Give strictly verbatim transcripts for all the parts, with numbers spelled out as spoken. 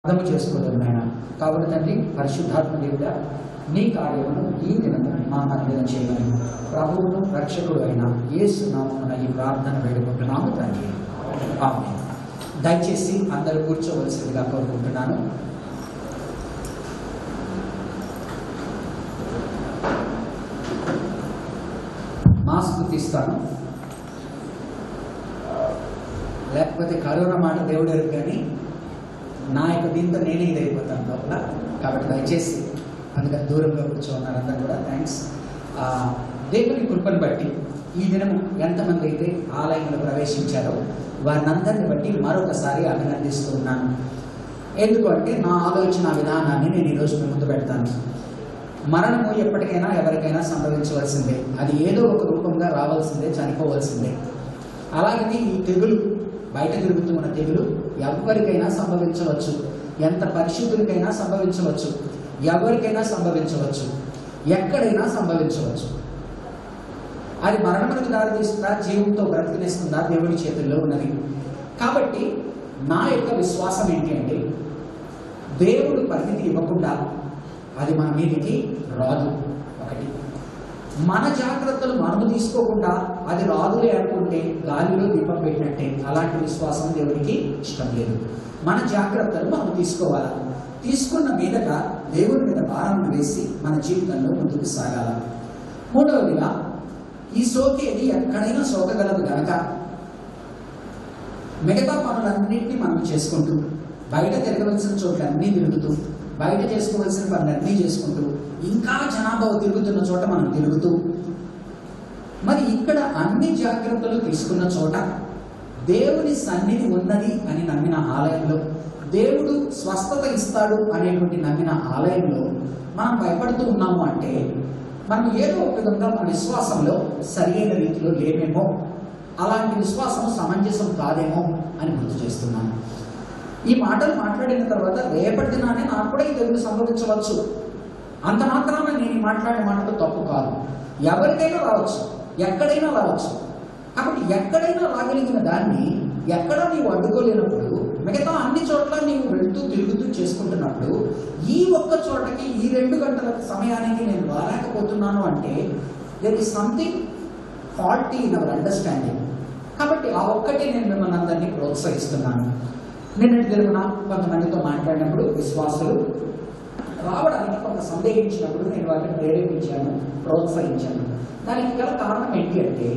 అర్థం చేసుకోలేదు నాయన. కాబట్టి తండ్రి పరిశుద్ధాత్మ దేవుడా నీ కార్యమును ఈ దినము మా మధ్యన చేయమని ప్రభువును రక్షకుడు అయిన యేసు నామమున ఈ ప్రార్థన వేడుకుంటున్నాము తండ్రి. ఆమేన్. దయచేసి అందరూ కూర్చోవలసిందిగా కోరుకుంటున్నాను. మాస్క్ తీస్తాను, లేకపోతే కరోనా మాట దేవుడు ఎరుగు, కానీ నా యొక్క దీంతో నేనే ఇది అయిపోతాను లోపల. కాబట్టి దయచేసి అందుకని దూరంగా కూర్చోన్నారు అందరూ కూడా. థ్యాంక్స్. దేవుని కృపను బట్టి ఈ దినము ఎంతమంది అయితే ఆలయంలో ప్రవేశించారో వారిని అందరిని బట్టి మరొకసారి అభినందిస్తూ ఉన్నాను. ఎందుకంటే నా ఆలోచన విధానాన్ని నేను ఈరోజు మీ ముందు పెడతాను. మరణము ఎప్పటికైనా ఎవరికైనా సంభవించవలసిందే, అది ఏదో ఒక రూపంగా రావాల్సిందే, చనిపోవలసిందే. అలాగని ఈ తెగులు, బయట తిరుగుతున్న తెగులు ఎవరికైనా సంభవించవచ్చు, ఎంత పరిశుద్ధులకైనా సంభవించవచ్చు, ఎవరికైనా సంభవించవచ్చు, ఎక్కడైనా సంభవించవచ్చు. అది మరణములకు దారితీస్తుందా, జీవంతో బ్రతికినిస్తుందా, దేవుడి చేతుల్లో ఉన్నది. కాబట్టి నా యొక్క విశ్వాసం ఏంటి అంటే, దేవుడు పరిమితి ఇవ్వకుండా అది మన మీదకి రాదు. ఒకటి, మన జాగ్రత్తలు మనము తీసుకోకుండా అది రాదులే అనుకుంటే గాలిలో దీపం పెట్టినట్టే. అలాంటి విశ్వాసం దేవుడికి ఇష్టం లేదు. మన జాగ్రత్తలు మనం తీసుకోవాలి. తీసుకున్న మీదట దేవుడి మీద భారం వేసి మన జీవితంలో ముందుకు సాగాల. మూడవదిగా, ఈ సోకేది ఎక్కడైనా సోకగలదు గనక మిగతా పనులన్నింటినీ మనం చేసుకుంటూ, బయట తిరగవలసిన చోట్లన్నీ తిరుగుతూ, బయట చేసుకోవలసిన పనులన్నీ చేసుకుంటూ, ఇంకా జనాభా తిరుగుతున్న చోట మనం తిరుగుతూ, మరి ఇక్కడ అన్ని జాగ్రత్తలు తీసుకున్న చోట దేవుని సన్నిధి ఉన్నది అని నమ్మిన ఆలయంలో, దేవుడు స్వస్థత ఇస్తాడు అనేటువంటి నమ్మిన ఆలయంలో మనం భయపడుతూ ఉన్నాము అంటే మనం ఏదో ఒక విధంగా మన విశ్వాసంలో సరైన రీతిలో లేమేమో, అలాంటి విశ్వాసం సమంజసం కాదేమో అని గుర్తు చేస్తున్నాను. ఈ మాటలు మాట్లాడిన తర్వాత రేపటి దినానే నాకు కూడా ఈ తెగులు సంభవించవచ్చు. అంత మాత్రాన నేను ఈ మాట్లాడిన మాటలు తప్పు కాదు. ఎవరికైనా రావచ్చు, ఎక్కడైనా రావచ్చు. కాబట్టి ఎక్కడైనా రాగలిగిన దాన్ని ఎక్కడ నీవు అడ్డుకోలేనప్పుడు, మిగతా అన్ని చోట్ల నీవు వెళ్తూ తిరుగుతూ చేసుకుంటున్నప్పుడు, ఈ ఒక్క చోటకి ఈ రెండు గంటల సమయానికి నేను రాలేకపోతున్నాను అంటే there is something faulty in our understanding. కాబట్టి ఆ ఒక్కటే నేను మిమ్మల్ని అందరినీ ప్రోత్సహిస్తున్నాను. నిన్నటి దిన కొంతమందితో మాట్లాడినప్పుడు విశ్వాసులు రావడానికి కొంత సందేహించినప్పుడు నేను వాటిని ప్రేరేపించాను, ప్రోత్సహించాను. దానికి గల కారణం ఏంటి అంటే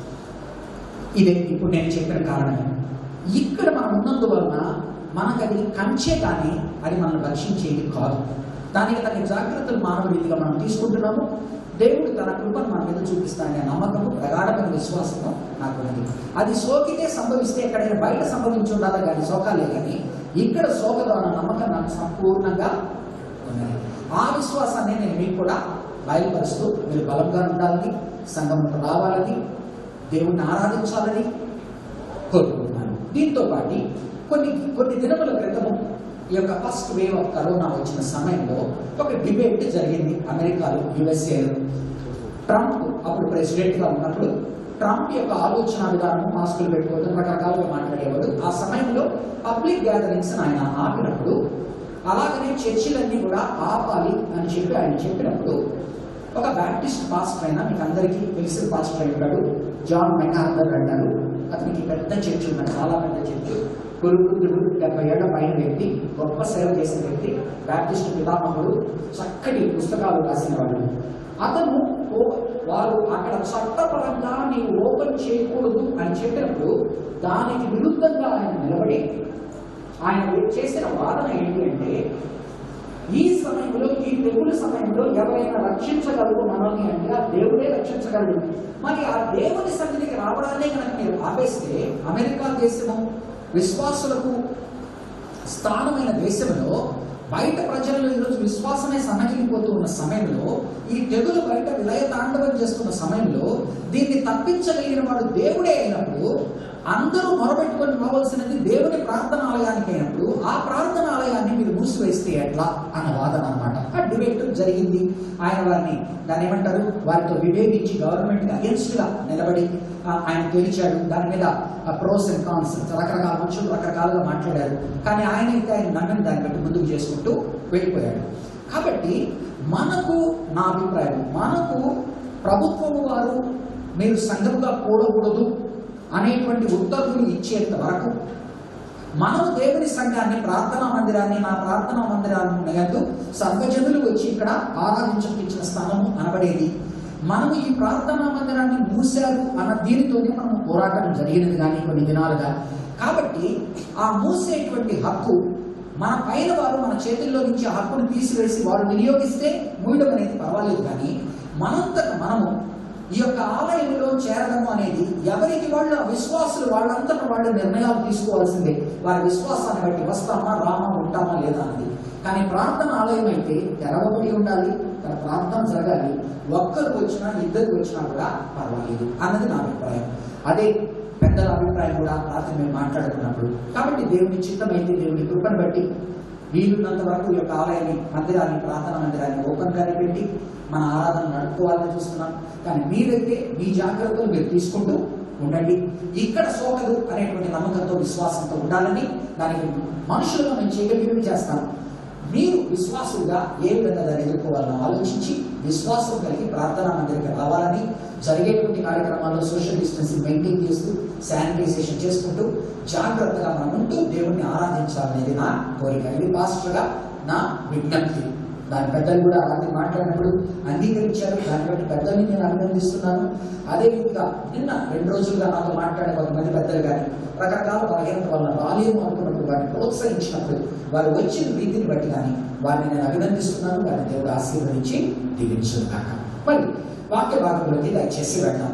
ఇదే ఇప్పుడు నేను చెప్పిన కారణమే. ఇక్కడ మనం ఉన్నందువలన మనకు అది కంచే కానీ అది మనల్ని రక్షించేది కాదు. దానికి తన జాగ్రత్తలు మానవ రీతిగా మనం తీసుకుంటున్నాము. దేవుడు తన కృపను మన మీద చూపిస్తాడనే నమ్మకము, ప్రగాఢమైన విశ్వాసము నాకు ఉంది. అది సోకితే సంభవిస్తే ఎక్కడైనా బయట సంభవించి ఉండాలి కానీ సోకాలే కానీ ఇక్కడ సోకదు అన్న నమ్మకం నాకు సంపూర్ణంగా ఉన్నది. ఆ విశ్వాసాన్ని నేను మీకు కూడా బయలుపరుస్తూ మీరు బలంగా ఉండాలని, సంఘంలో రావాలని, దేవుణ్ణి ఆరాధించాలని కోరుకుంటున్నాను. దీంతో పాటు కొన్ని కొన్ని దినముల క్రితము ఈ యొక్క ఫస్ట్ వేవ్ ఆఫ్ కరోనా వచ్చిన సమయంలో ఒక డిబేట్ జరిగింది అమెరికాలో, యుఎస్ఏలో. ట్రంప్ అప్పుడు ప్రెసిడెంట్గా ఉన్నప్పుడు ట్రంప్ యొక్క ఆలోచన విధానం, మాస్కులు పెట్టుకోవడం, రకరకాలుగా మాట్లాడేవాడు. ఆ సమయంలో పబ్లిక్ గ్యాదరింగ్స్ ఆయన ఆపినప్పుడు, అలాగనే చర్చిలన్నీ కూడా ఆపాలి అని చెప్పి ఆయన చెప్పినప్పుడు ఒక బ్యాప్టిస్ట్ పాస్టర్ అయినా, మీకు అందరికీ తెలిసిన పాస్టర్ అయినాడు, జాన్ మెకార్థర్ అంటారు. అతనికి పెద్ద చర్చ్ ఉన్నది, చాలా పెద్ద చర్చ్. కురువృద్ధుడు, డెబ్బై ఏళ్ల పైన వ్యక్తి, గొప్ప సేవ చేసిన వ్యక్తి, బ్యాప్టిస్ట్ పితామహుడు, చక్కటి పుస్తకాలు రాసిన వాడు. అతను వారు అక్కడ చట్టపరంగా నీవు ఓపెన్ చేయకూడదు అని చెప్పినప్పుడు దానికి విరుద్ధంగా ఆయన నిలబడి ఆయన చేసిన వాదన ఏంటి అంటే, ఈ సమయంలో, ఈ తెగుల సమయంలో ఎవరైనా రక్షించగలరు మనల్ని అంటే ఆ దేవుడే రక్షించగలడు. మరి ఆ దేవుని సన్నిధికి రావడాన్ని కనుక మీరు ఆపేస్తే, అమెరికా దేశము విశ్వాసులకు స్థానమైన దేశంలో బయట ప్రజలలో ఈరోజు విశ్వాసమే సన్నగిలిపోతూ ఉన్న సమయంలో, ఈ తెగులు బయట విలయ తాండవం చేస్తున్న సమయంలో దీన్ని తప్పించగలిగిన వాడు దేవుడే అయినప్పుడు, అందరూ మొరపెట్టుకొని రావాల్సినది దేవుని ప్రార్థనాలయానికి అయినప్పుడు, ఆ ప్రార్థనాలయాన్ని మీరు మూసివేస్తే ఎట్లా అన్న వాదన అనమాట. ఆ డిబేట్ జరిగింది. ఆయన వారిని దాన్ని ఏమంటారు, వారితో విభేదించి గవర్నమెంట్కి అగేన్స్ట్గా నిలబడి ఆయన గెలిచాడు. దాని మీద ప్రోస్ అండ్ కాన్స్ రకరకాల మనుషులు రకరకాలుగా మాట్లాడారు. కానీ ఆయన అయితే ఆయన నమ్మని దాన్ని బట్టి ముందుకు చేసుకుంటూ వెళ్ళిపోయాడు. కాబట్టి మనకు, నా అభిప్రాయం, మనకు ప్రభుత్వం వారు మీరు సంఘముగా కూడకూడదు అనేటువంటి ఉత్తర్వులు ఇచ్చేంత వరకు మనము దేవుని సంఘాన్ని, ప్రార్థనా మందిరాన్ని, నా ప్రార్థనా మందిరాన్ని యందు సర్వజనులు వచ్చి ఇక్కడ ఆరాధించకిచ్చిన స్థానము అనబడేది. మనము ఈ ప్రార్థనా మందిరాన్ని మూసారు అన్న దీనితోనే మనం పోరాటం జరిగినది కానీ కొన్ని దినాలుగా. కాబట్టి ఆ మూసేటువంటి హక్కు మన పైన వారు మన చేతుల్లో నుంచి ఆ హక్కును తీసివేసి వారు వినియోగిస్తే మూయడం అనేది పర్వాలేదు. కానీ మనంతట మనము ఈ యొక్క ఆలయంలో చేరడము అనేది ఎవరికి వాళ్ళు విశ్వాసులు వాళ్ళంతటా వాళ్ళు నిర్ణయాలు తీసుకోవాల్సిందే. వారి విశ్వాసాన్ని బట్టి వస్తామా, రామా, ఉంటామా లేదా అనేది. కానీ ప్రార్థన ఆలయం అయితే తెరవబడి ఉండాలి, తన ప్రార్థన జరగాలి. ఒక్కరు వచ్చినా ఇద్దరు వచ్చినా కూడా పర్వాలేదు అన్నది నా అభిప్రాయం. అదే పెద్దల అభిప్రాయం కూడా రాత్రి మేము మాట్లాడుకున్నప్పుడు. కాబట్టి దేవుని చిత్తమైతే దేవుని కృపను బట్టి వీలున్నంత వరకు ఈ యొక్క ఆలయాన్ని, మందిరాన్ని, ప్రార్థన మందిరాన్ని ఓపెన్గానే పెట్టి మన ఆరాధన నడుపుకోవాలని చూస్తున్నాం. కానీ మీరైతే మీ జాగ్రత్తలు మీరు తీసుకుంటూ ఉండండి. ఇక్కడ సోకదు అనేటువంటి నమ్మకంతో, విశ్వాసంతో ఉండాలని, దానికి మనుషులను మేము చేయగలిగినవి చేస్తాం. మీరు విశ్వాసులుగా ఏ విధంగా దాన్ని ఎదుర్కోవాలని ఆలోచించి విశ్వాసం కలిగి ప్రార్థనా మందిరికి రావాలని, జరిగేటువంటి కార్యక్రమాల్లో సోషల్ డిస్టెన్సింగ్ మెయింటైన్ చేస్తూ శానిటైజేషన్ చేసుకుంటూ జాగ్రత్తగా మనం ఉంటూ దేవుణ్ణి ఆరాధించాలనేది నా కోరిక. ఇది పాస్టర్గా నా విజ్ఞప్తి. దాని పెద్దలు కూడా అలాంటి మాట్లాడినప్పుడు అంగీకరించారు. దాన్ని బట్టి పెద్దల్ని నేను అభినందిస్తున్నాను. అదేవిధంగా నిన్న రెండు రోజులుగా నాతో మాట్లాడే కొంతమంది పెద్దలు కానీ రకరకాల బలహీనత వల్ల రాలేము అనుకున్నప్పుడు వారిని ప్రోత్సహించినప్పుడు వారు వచ్చిన రీతిని బట్టి కానీ వారిని నేను అభినందిస్తున్నాను. వారిని దేవుడు ఆశీర్వదించి దీవించును కాక. మరి వాక్య భాగంలోకి దయచేసి వెళ్తాం.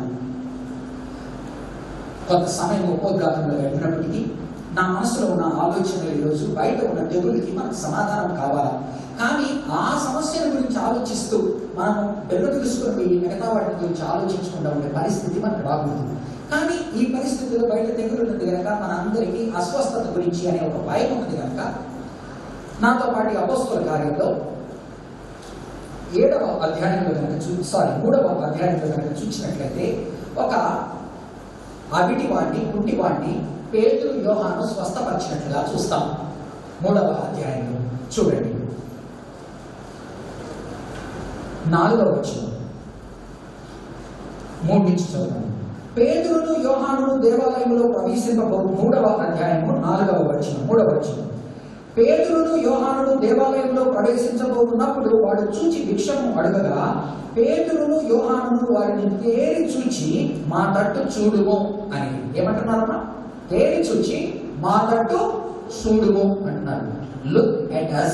కొంత సమయం ఉపోద్ఘాతంలో గడిపినప్పటికీ నా మనసులో ఉన్న ఆలోచనలు ఈరోజు బయట ఉన్న తెగులకి మనకు సమాధానం కావాలా, కానీ ఆ సమస్యల గురించి ఆలోచిస్తూ మనం బెల్ల తెలుసుకుని మిగతా వాటి గురించి ఆలోచించకుండా ఉండే పరిస్థితి మనకు రాకూడదు. కానీ ఈ పరిస్థితుల్లో బయట తెగులు ఉన్నది కనుక మన అందరికీ అస్వస్థత గురించి అనే ఒక భయం ఉన్నది కనుక నాతో పాటు అపోస్తల కార్యంలో ఏడవ అధ్యాయంలో కనుక చూ సారీ మూడవ అధ్యాయంలో కనుక చూసినట్లయితే ఒక అవిటి వాడిని, కుంటి వాడిని పేతురు, యోహాను స్వస్థపరిచినట్లుగా చూస్తాం. మూడవ అధ్యాయంలో చూడండి, నాలుగవ వచనం మూడు నుంచి చదువు. పేతురును యోహానును దేవాలయంలో ప్రవేశింపబో మూడవ అధ్యాయము నాలుగవ వచనం మూడవ వచనం పేతురును యోహానును దేవాలయంలో ప్రవేశించబోతున్నప్పుడు వాడు చూచి భిక్షము అడగగా పేతురును యోహానును వారిని తేరి చూచి మా తట్టు చూడుము అని ఏమంటున్నారమ్మా? తేరి చూచి మా తట్టు చూడుము అంటున్నారు. లుక్ ఎట్ us,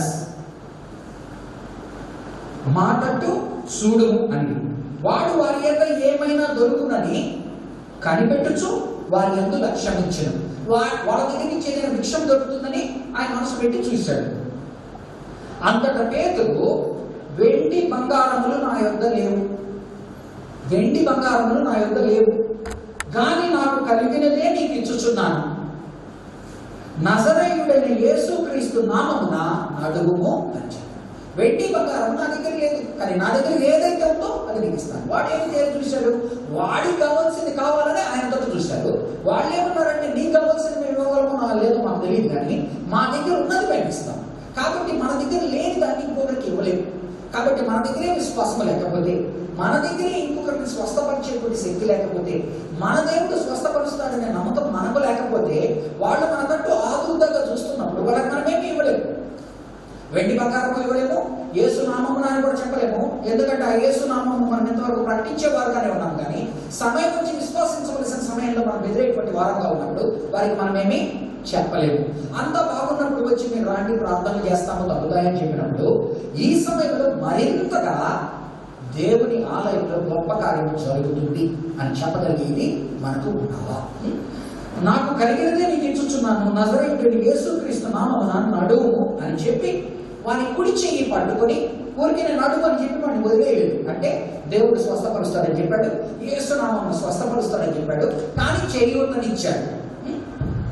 మా తట్టు చూడుము అని. వాడు వారి యొక్క ఏమైనా దొరుకునని కనిపెట్టుచు వారి యందు లక్ష్యమించను. వాళ్ళ దగ్గర నుంచి ఏదైనా భిక్షం దొరుకుతుందని ఆయన మనసు పెట్టి చూశాడు. అంతటా పేతురు, వెండి బంగారములు నా యొద్ద లేవు, వెండి బంగారములు నా యొద్ద లేవు, కానీ నాకు కలిగినదే నీకు ఇచ్చుచున్నాను. నజరేయుడైన యేసుక్రీస్తు నామమున అడుగుము అని చెప్పాడు. వెండి బంగారం నా దగ్గర లేదు, కానీ నా దగ్గర ఏదైతే ఉందో అది నీకు ఇస్తాను. వాడు ఏమి చేయాలి చూశాడు? వాడికి కావాల్సింది కావాలని ఆయనతో చూశాడు. వాళ్ళు ఏమన్నారంటే నీకు కావాల్సింది మేము ఇవ్వగలము, నాకు లేదు మాకు తెలియదు, కానీ మా దగ్గర ఉన్నది మేము ఇస్తాం. కాబట్టి మన దగ్గర లేని దాన్ని ఇంకొకరికి ఇవ్వలేము. కాబట్టి మన దగ్గరే విశ్వాసం లేకపోతే, మన దగ్గరే ఇంకొకరికి స్వస్థపరిచేటువంటి శక్తి లేకపోతే, మన దేవుడు స్వస్థపరుస్తాడనే నమ్మకం మనకు లేకపోతే, వాళ్ళు మనకంటూ ఆదుర్దాగా చూస్తున్నప్పుడు వాళ్ళకి మనమేమి ఇవ్వలేము. వెండి బంగారం ఇవ్వలేము, యేసు నామమున అని కూడా చెప్పలేము. ఎందుకంటే ఆ యేసు నామము మనం ఇంతవరకు ప్రకటించేవారుగానే ఉన్నాం. కానీ సమయం నుంచి విశ్వాసించవలసిన సమయంలో మనం ఎదురైనటువంటి వారంగా ఉన్నప్పుడు వారికి మనమేమి చెప్పలేము. అంత బాగున్నప్పుడు వచ్చి మీరు రాండి ప్రార్థనలు చేస్తాము తగ్గుతాయని చెప్పినప్పుడు ఈ సమయంలో మరింతగా దేవుని ఆలయంలో గొప్ప కార్యం జరుగుతుంది అని చెప్పగలిగేది మనకు ఉండాలా. నాకు కలిగినదే నీకు ఇచ్చుచున్నాను, నజరేయుడైన యేసుక్రీస్తు నామమున నడువు అని చెప్పి వాని కుడి చెయ్యి పట్టుకొని ఊరికి నేను నడువు అని చెప్పి వాడిని వదిలేయలేదు. అంటే దేవుడు స్వస్థపరుస్తాడని చెప్పాడు, యేసు నామమున స్వస్థపరుస్తాడని చెప్పాడు, కానీ చెయ్యి ఉందని ఇచ్చాడు.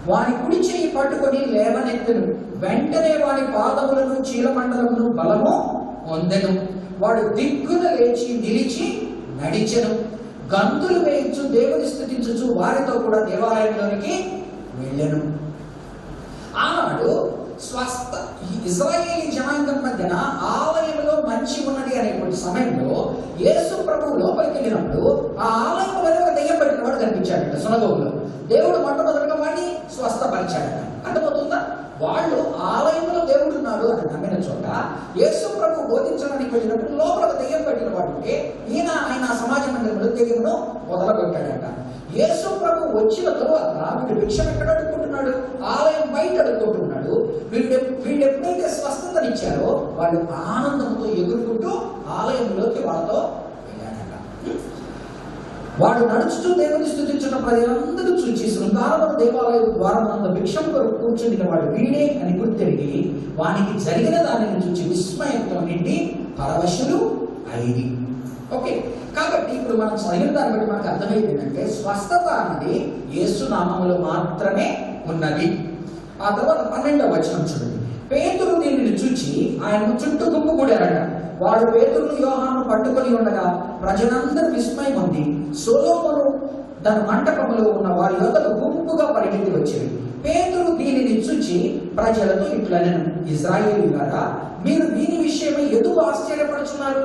వాని కుడి చెయ్యి పట్టుకొని లేవనెత్తెను. వెంటనే వాని పాదములను చీలమండలమును బలము పొందెను. వాడు దిగ్గున లేచి నిలిచి నడిచెను. గంతులు వేయించు దేవుని స్తుతించుచు వారితో కూడా దేవాలయంలోనికి వెళ్ళెను. ఆనాడు స్వస్థ ఇశ్రాయేలీ జనాంగం మధ్యన ఆలయంలో మంచి ఉన్నది అనేటువంటి సమయంలో యేసు ప్రభువు లోపలికి వెళ్ళినప్పుడు ఆ ఆలయంలో ఒక దెయ్యం పట్టిన వాడు కనిపించాడట సునగోగులో. దేవుడు మొట్టమొదటిగా వాడిని స్వస్థపరిచాడట. అర్థమవుతుందా? వాళ్ళు ఆలయంలో దేవుడు ఉన్నాడు అని నమ్మిన చోట యేసు ప్రభు బోధించడానికి వెళ్ళినప్పుడు లోపల ఒక దెయ్యం పట్టిన వాడు ఉంటే ఈయన ఆయన సమాజ మందిరంలో దెయ్యమును మొదలుపెట్టాడట. యేసు ప్రభు వచ్చిన తరువాత వీడు భిక్షం ఎక్కడ అడుక్కుంటున్నాడు? ఆలయం బయట అడుక్కుంటున్నాడు. వీళ్ళు వీళ్ళు ఎప్పుడైతే స్వస్థతనిచ్చారో వాళ్ళు ఆనందంతో ఎగురుకుంటూ ఆలయంలోకి వాళ్ళతో వెళ్ళాడట. వాడు నడుచుతూ దేవుని స్తుతించిన ప్రజలందరూ చూచి శృంగారముల దేవాలయ ద్వారమునందు భిక్షం కొరకు కూర్చుని వాడు వీడే అని గుర్తెరిగి వానికి జరిగిన దానిని చూచి విస్మయంతో నిండి పరవశులు అయింది. ఓకే, కాబట్టి ఇప్పుడు మనం చదివిన దాన్ని బట్టి మనకు అర్థమైంది ఏంటంటే స్వస్థత అనేది యేసు నామములో మాత్రమే ఉన్నది. ఆ తర్వాత పన్నెండవ వచనం చూడండి. పేతురు దీనిని చూచి ఆయన చుట్టూ గుంపుకూడారట. వాడు పేతురును యోహాను పట్టుకొని ఉండగా ప్రజలందరూ విస్మయం పొంది సొలొమోను దాని మంటపంలో ఉన్న వారి యొద్దకు గుంపుగా పరిగెత్తి వచ్చేవి. పేతురు దీనిని చూచి ప్రజలతో ఇట్లనెను, ఇశ్రాయేలీయులారా, మీరు దీని విషయమై ఎందుకు ఆశ్చర్యపడుచున్నారు?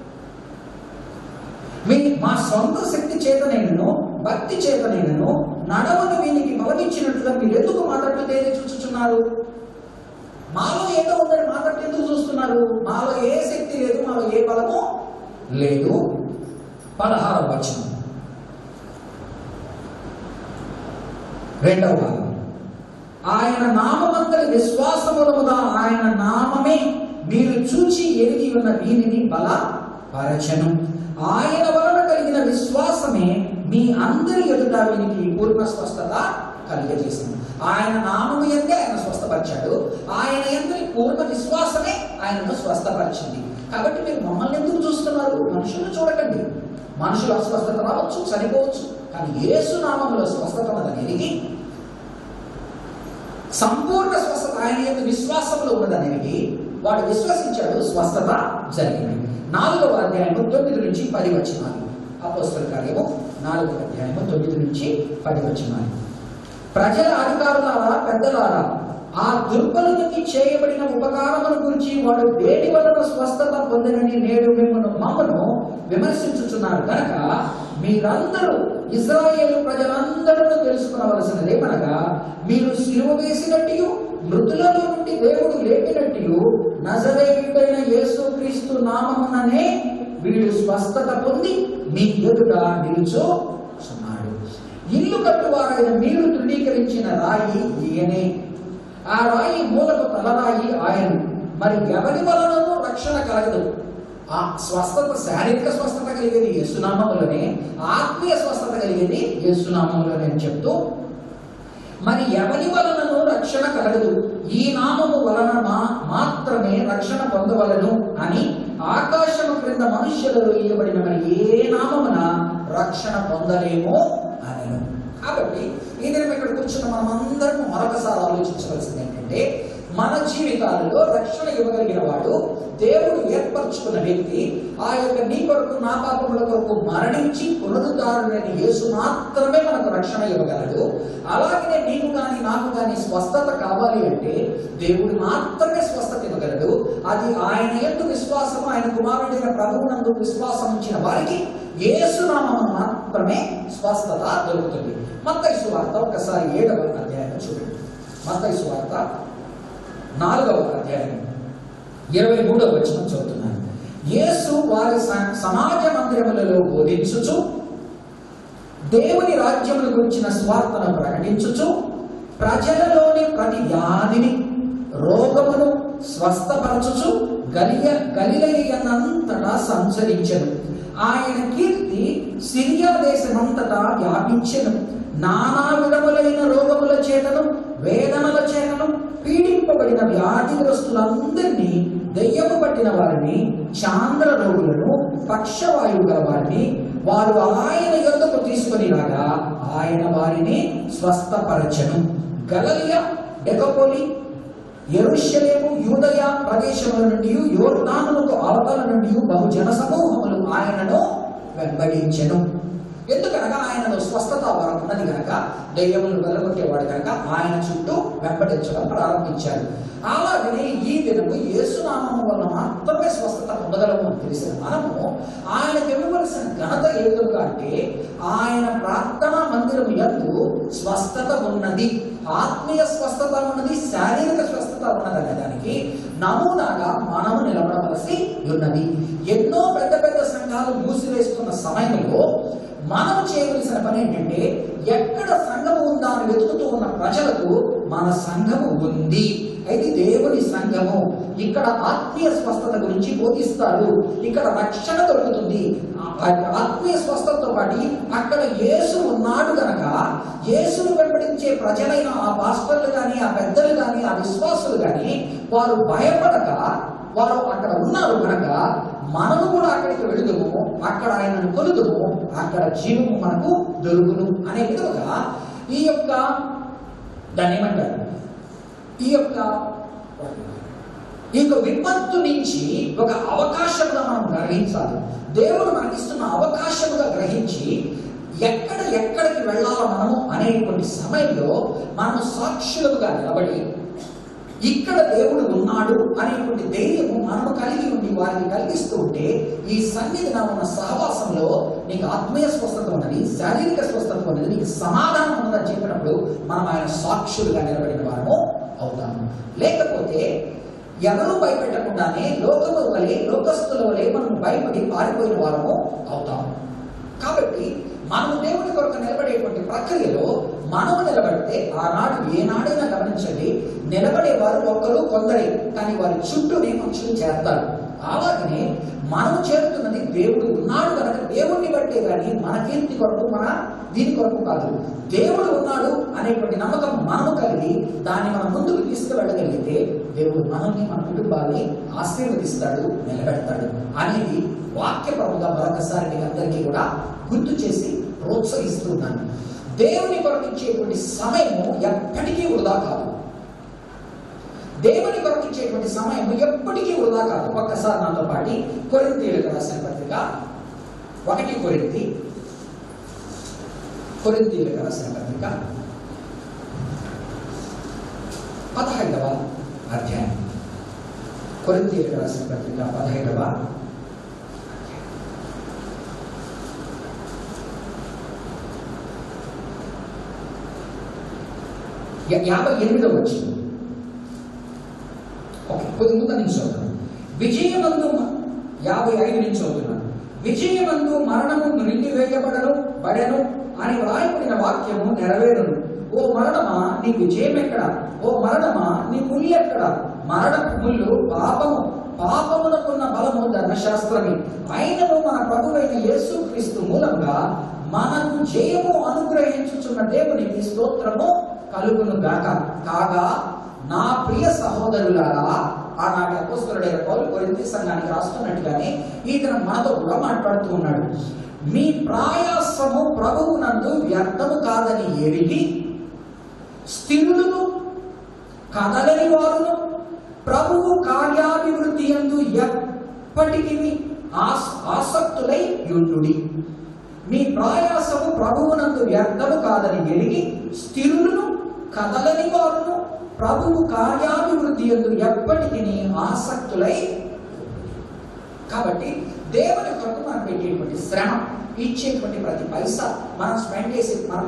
మీ మా సొంత శక్తి చేతనైనను భక్తి చేతనైనను నడవను వీనికి బలమిచ్చినట్లుగా మీరు ఎందుకు మాట్లాడుతూ తేదీ చూచుచున్నారు? మాలో ఏదో ఉందని మాట్లాడుతూ ఎందుకు చూస్తున్నారు? మాలో ఏ శక్తి లేదు, మాలో ఏ బలము లేదు. పదహారవ వచనం రెండవ భాగం. ఆయన నామమందరి విశ్వాసములముగా ఆయన నామమే మీరు చూచి ఎరిగి ఉన్న వీరిని బలపరచెను. ఆయన వలన కలిగిన విశ్వాసమే మీ అందరి ఎదుట వీరికి పూర్ణ స్వస్థత కలిగజేసింది. ఆయన నామము యందే ఆయన స్వస్థపరిచాడు. ఆయన యందు పూర్ణ విశ్వాసమే ఆయనను స్వస్థపరిచింది. కాబట్టి మీరు మమ్మల్ని ఎందుకు చూస్తున్నారు? మనుషులను చూడకండి. మనుషుల అస్వస్థత రావచ్చు, చనిపోవచ్చు, కానీ యేసు నామములో స్వస్థత ఉన్నదనేది, సంపూర్ణ స్వస్థత ఆయన యందు విశ్వాసంలో ఉన్నదనేది వాడు విశ్వసించాడు, స్వస్థత జరిగింది. నాలుగవ అధ్యాయము తొమ్మిది నుంచి పది వచనాలు. అపోస్తలుల కార్యము నాలుగవ అధ్యాయము తొమ్మిది నుంచి పది వచనాలు. ప్రజల అధికారులారా, పెద్దలారా, ఆ దుర్బలునికి చేయబడిన ఉపకారముల గురించి వాడు దేని వలన స్వస్థత పొందినని నేడు మిమ్మల్ని మమ్మను విమర్శించుచున్నారు కనుక మీరందరూ ఇశ్రాయేలు ప్రజలందరూ తెలుసుకునవలసినదేమనగా, మీరు సిలువ వేసినట్టు మృతులలో నుండి దేవుడు లేపినట్టు నజరేయుడైన యేసుక్రీస్తు నామముననే వీడు స్వస్థత పొంది మీ ఎదుట నిలుచుచున్నాడు. ఇల్లు కట్టువారైన మీరు తృణీకరించిన రాయి ఈయనే. ఆ రాయి మూలకు తలరాయి ఆయన. మరి ఎవరి వలనను రక్షణ కలగదు. ఆ స్వస్థత, శారీరక స్వస్థత కలిగేది యేసునామములోనే, ఆత్మీయ స్వస్థత కలిగేది యేసునామములోనే అని చెప్తూ, మరి ఎవరి వలనను రక్షణ కలగదు, ఈ నామము వలన మా మాత్రమే రక్షణ పొందవలను అని ఆకాశము క్రింద మనుష్యులలో ఇయ్యబడిన మరి ఏ నామమున రక్షణ పొందలేమో అని. కాబట్టి ఈ దినం ఇక్కడ కూర్చున్న మనం అందరం మరొకసారి ఆలోచించవలసింది ఏంటంటే, మన జీవితాలలో రక్షణ ఇవ్వగలిగిన వాడు దేవుడు ఏర్పరచుకున్న వ్యక్తి. ఆ యొక్క నీ కొరకు నా పాపముల కొరకు మరణించి పునరుద్ధారుడైన యేసు మాత్రమే మనకు రక్షణ ఇవ్వగలడు. అలాగే నీకు కానీ నాకు కానీ స్వస్థత కావాలి అంటే దేవుడు మాత్రమే స్వస్థత ఇవ్వగలడు. అది ఆయన యందు విశ్వాసం, ఆయన కుమారుడైన ప్రభువునందు విశ్వాసం ఉంచిన వారికి యేసునామమున మాత్రమే స్వస్థత దొరుకుతుంది. మత్తయి సువార్త ఒకసారి ఏడవ అధ్యాయం చూడండి. మత్తయి సువార్త నాలుగవ అధ్యాయం ఇరవై మూడవ వచనం చదువుతున్నాను. యేసు వారి సమాజ మందిరములలో బోధించుచు దేవుని రాజ్యమును గురించిన స్వార్థను ప్రకటించుచు ప్రజలలోని ప్రతి వ్యాధిని, రోగమును స్వస్థపరచుచు గలియ గలిలయంతటా సంచరించెను. ఆయన కీర్తి సిరియా దేశమంతటా వ్యాపించెను. నానా విధములైన రోగముల చేతను, వేదనల చేతను పీడింపబడిన వ్యాధిగ్రస్తులందరినీ, దెయ్యము పట్టిన వారిని, చాంద్ర రోగులను, పక్షవాయువు గల వారిని వారు ఆయన యొద్దకు తీసుకొని రాగా ఆయన వారిని స్వస్థపరచెను. గలిలయ, డెకపొలి, యెరూషలేము, యూదయ ప్రదేశముల నుండి, యోర్దానునకు అవతల నుండి బహు జన సమూహములు ఆయనను వెంబడించెను. ఎందుకనగా ఆయనలో స్వస్థత వరం ఉన్నది కనుక, దెయ్యములను వెలగొట్టేవాడు కనుక ఆయన చుట్టూ వెంబడించడం ప్రారంభించారు. అలాగనే ఈ దినము యేసునామము వల్ల మాత్రమే స్వస్థత పొందగలము అని తెలిసిన మనము ఆయనకు ఇవ్వవలసిన ఘనత ఏ విధంగా అంటే, ఆయన ప్రార్థనా మందిరం యందు స్వస్థత ఉన్నది, ఆత్మీయ స్వస్థత ఉన్నది, శారీరక స్వస్థత ఉన్నది అనే దానికి నమూనాగా మనము నిలబడవలసి ఉన్నది. ఎన్నో పెద్ద పెద్ద సంఘాలు మూసివేస్తున్న సమయంలో మనము చేయవలసిన పని ఏంటంటే, ఎక్కడ సంఘము ఉందా అని వెతుకుతూ ఉన్న ప్రజలకు మన సంఘము ఉంది, అయితే దేవుని సంఘము, ఇక్కడ ఆత్మీయ స్వస్థత గురించి బోధిస్తారు, ఇక్కడ రక్షణ దొరుకుతుంది. ఆత్మీయ స్వస్థతతో పాటు అక్కడ యేసు ఉన్నాడు గనక యేసును వెంబడించే ప్రజలైన ఆ పాస్టర్లు కానీ, ఆ పెద్దలు కానీ, ఆ విశ్వాసులు కానీ వారు భయపడక వారు అక్కడ ఉన్నారు కనుక మనము కూడా అక్కడికి వెళుదుము, అక్కడ ఆయనను కొలుదుము, అక్కడ జీవము మనకు దొరుకును అనే విధంగా ఈ యొక్క దాన్ని ఏమంటారు, ఈ యొక్క ఈ యొక్క విపత్తు నుంచి ఒక అవకాశంగా మనం గ్రహించాలి. దేవుడు మనకిస్తున్న అవకాశముగా గ్రహించి ఎక్కడ ఎక్కడికి వెళ్ళాలో మనము అనేటువంటి సమయంలో మనము సాక్షులుగా నిలబడి ఇక్కడ దేవుడు ఉన్నాడు అనేటువంటి ధైర్యము మనము కలిగి ఉండి వారిని కలిగిస్తూ ఉంటే, ఈ సన్నిధిన ఉన్న సహవాసంలో నీకు ఆత్మీయ స్వస్థత ఉన్నది, శారీరక స్వస్థత ఉన్నది, నీకు సమాధానం ఉన్నదని చెప్పినప్పుడు మనం ఆయన సాక్షులుగా నిలబడిన వారము అవుతాము. లేకపోతే ఎవరూ భయపెట్టకుండానే లోకము వలె, లోకస్తుల వలె మనం భయపడి పారిపోయిన వారము అవుతాము. కాబట్టి మనము దేవుని కొరకు నిలబడేటువంటి ప్రక్రియలో మనము నిలబడితే, ఆనాడు ఏనాడైనా గమనించండి, నిలబడేవారు ఒక్కరు కొందరే, కానీ వారి చుట్టూనే మనుషులు చేస్తారు. అలాగనే మనము చేరుతున్నది దేవుడు ఉన్నాడు కనుక దేవుణ్ణి బట్టే కానీ మన కీర్తి కొరకు, మన దీని కొరకు కాదు. దేవుడు ఉన్నాడు అనేటువంటి నమ్మకం మనము కలిగి దాన్ని మనం ముందుకు తీసుకువెళ్ళగలిగితే దేవుడు మనల్ని, మన కుటుంబాన్ని ఆశీర్వదిస్తాడు, నిలబెడతాడు అనేది వాక్యపరంగా మరొకసారి మీకు అందరికీ కూడా గుర్తు చేసి ప్రోత్సహిస్తున్నాను. దేవుని కొరకు ఇచ్చేటువంటి సమయము ఎప్పటికీ వృధా కాదు. దేవుని కొరకు ఇచ్చేటువంటి సమయం ఎప్పటికీ వృధా కాదు. ఒక్కసారి నాతో పాటి కొరింథీయులకు రాసిన పత్రిక ఒకటి కొరింథీ కొరింథీయులకు రాసిన పత్రిక పదహైదవ అధ్యాయం కొరింథీయులకు రాసిన పత్రిక పదహైదవ యాభై ఎనిమిదవ వచ్చింది. ఓకే, కొద్ది ముందు నుంచి చదువుతున్నాను. విజయమందు యాభై ఐదు నుంచి చదువుతున్నాను. విజయమందు మరణము నిండివేయబడను బడెను అని వ్రాయబడిన వాక్యము నెరవేరును. ఓ మరణమా నీ విజయం ఎక్కడ? ఓ మరణమా నీ ముళ్ళు ఎక్కడ? మరణపు ముళ్ళు పాపము, పాపమునకున్న బలము ధర్మశాస్త్రమే. అయినను మన ప్రభువైన యేసు క్రీస్తు మూలంగా మనకు జయము అనుగ్రహించుచున్న దేవునికి స్తోత్రము కలుగును గాక. కాగా నా ప్రియ సహోదరులారా, ఆనాటి అపోస్తలుడైన పౌలు కొరింథీ సంఘానికి రాస్తున్నట్టుగానే ఈ దినం మనతో కూడా మాట్లాడుతూ ఉన్నాడు. మీ ప్రయాసము ప్రభువునందు వ్యర్థము కాదని ఎరిగి స్థిరులను, కదలని వారును, ప్రభువు కార్యాభివృద్ధి యందు ఎప్పటికీ ఆసక్తులై యుండుడి. మీ ప్రయాసము ప్రభువునందు వ్యర్థము కాదని ఎరిగి స్థిరులను, కదలని వారును, ప్రభువు కార్యాభివృద్ధి యందు ఎప్పటికీ ఆసక్తులై. కాబట్టి దేవుని కొరకు మనం పెట్టేటువంటి శ్రమ, ఇచ్చేటువంటి ప్రతి పైసా, మనం స్పెండ్ చేసే, మనం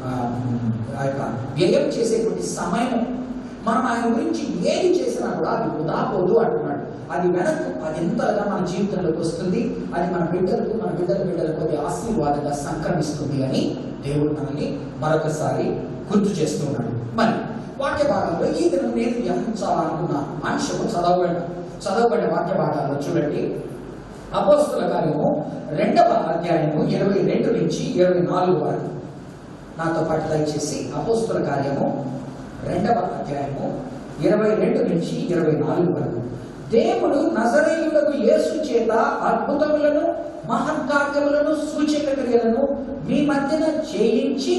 వ్యయం చేసేటువంటి సమయం, మనం ఆయన గురించి ఏది చేసినా కూడా అది వృధా పోదు అంటున్నాడు. అది వెనక్కు పదింతలుగా మన జీవితంలోకి వస్తుంది. అది మన బిడ్డలకు, మన బిడ్డల బిడ్డలకు అది ఆశీర్వాదంగా సంక్రమిస్తుంది అని దేవుడు మనల్ని మరొకసారి గుర్తు చేస్తున్నాడు. మరి వాక్య భాగంలో ఈ దినం నేను ధ్యానించాలనుకున్న అంశము చదవబడిన చదవబడిన వాక్య భాగాల్లో చూడండి. అపోస్తల కార్యము రెండవ అధ్యాయము ఇరవై రెండు నుంచి ఇరవై నాలుగు వరకు నాతో పాటు దయచేసి అపోస్తల కార్యము రెండవ అధ్యాయము ఇరవై రెండు నుంచి ఇరవై నాలుగు వరకు. దేవుడు నజరేయుడకు యేసు చేత అద్భుతములను, మహత్కార్యములను, సూచక క్రియలను మీ మధ్యన చేయించి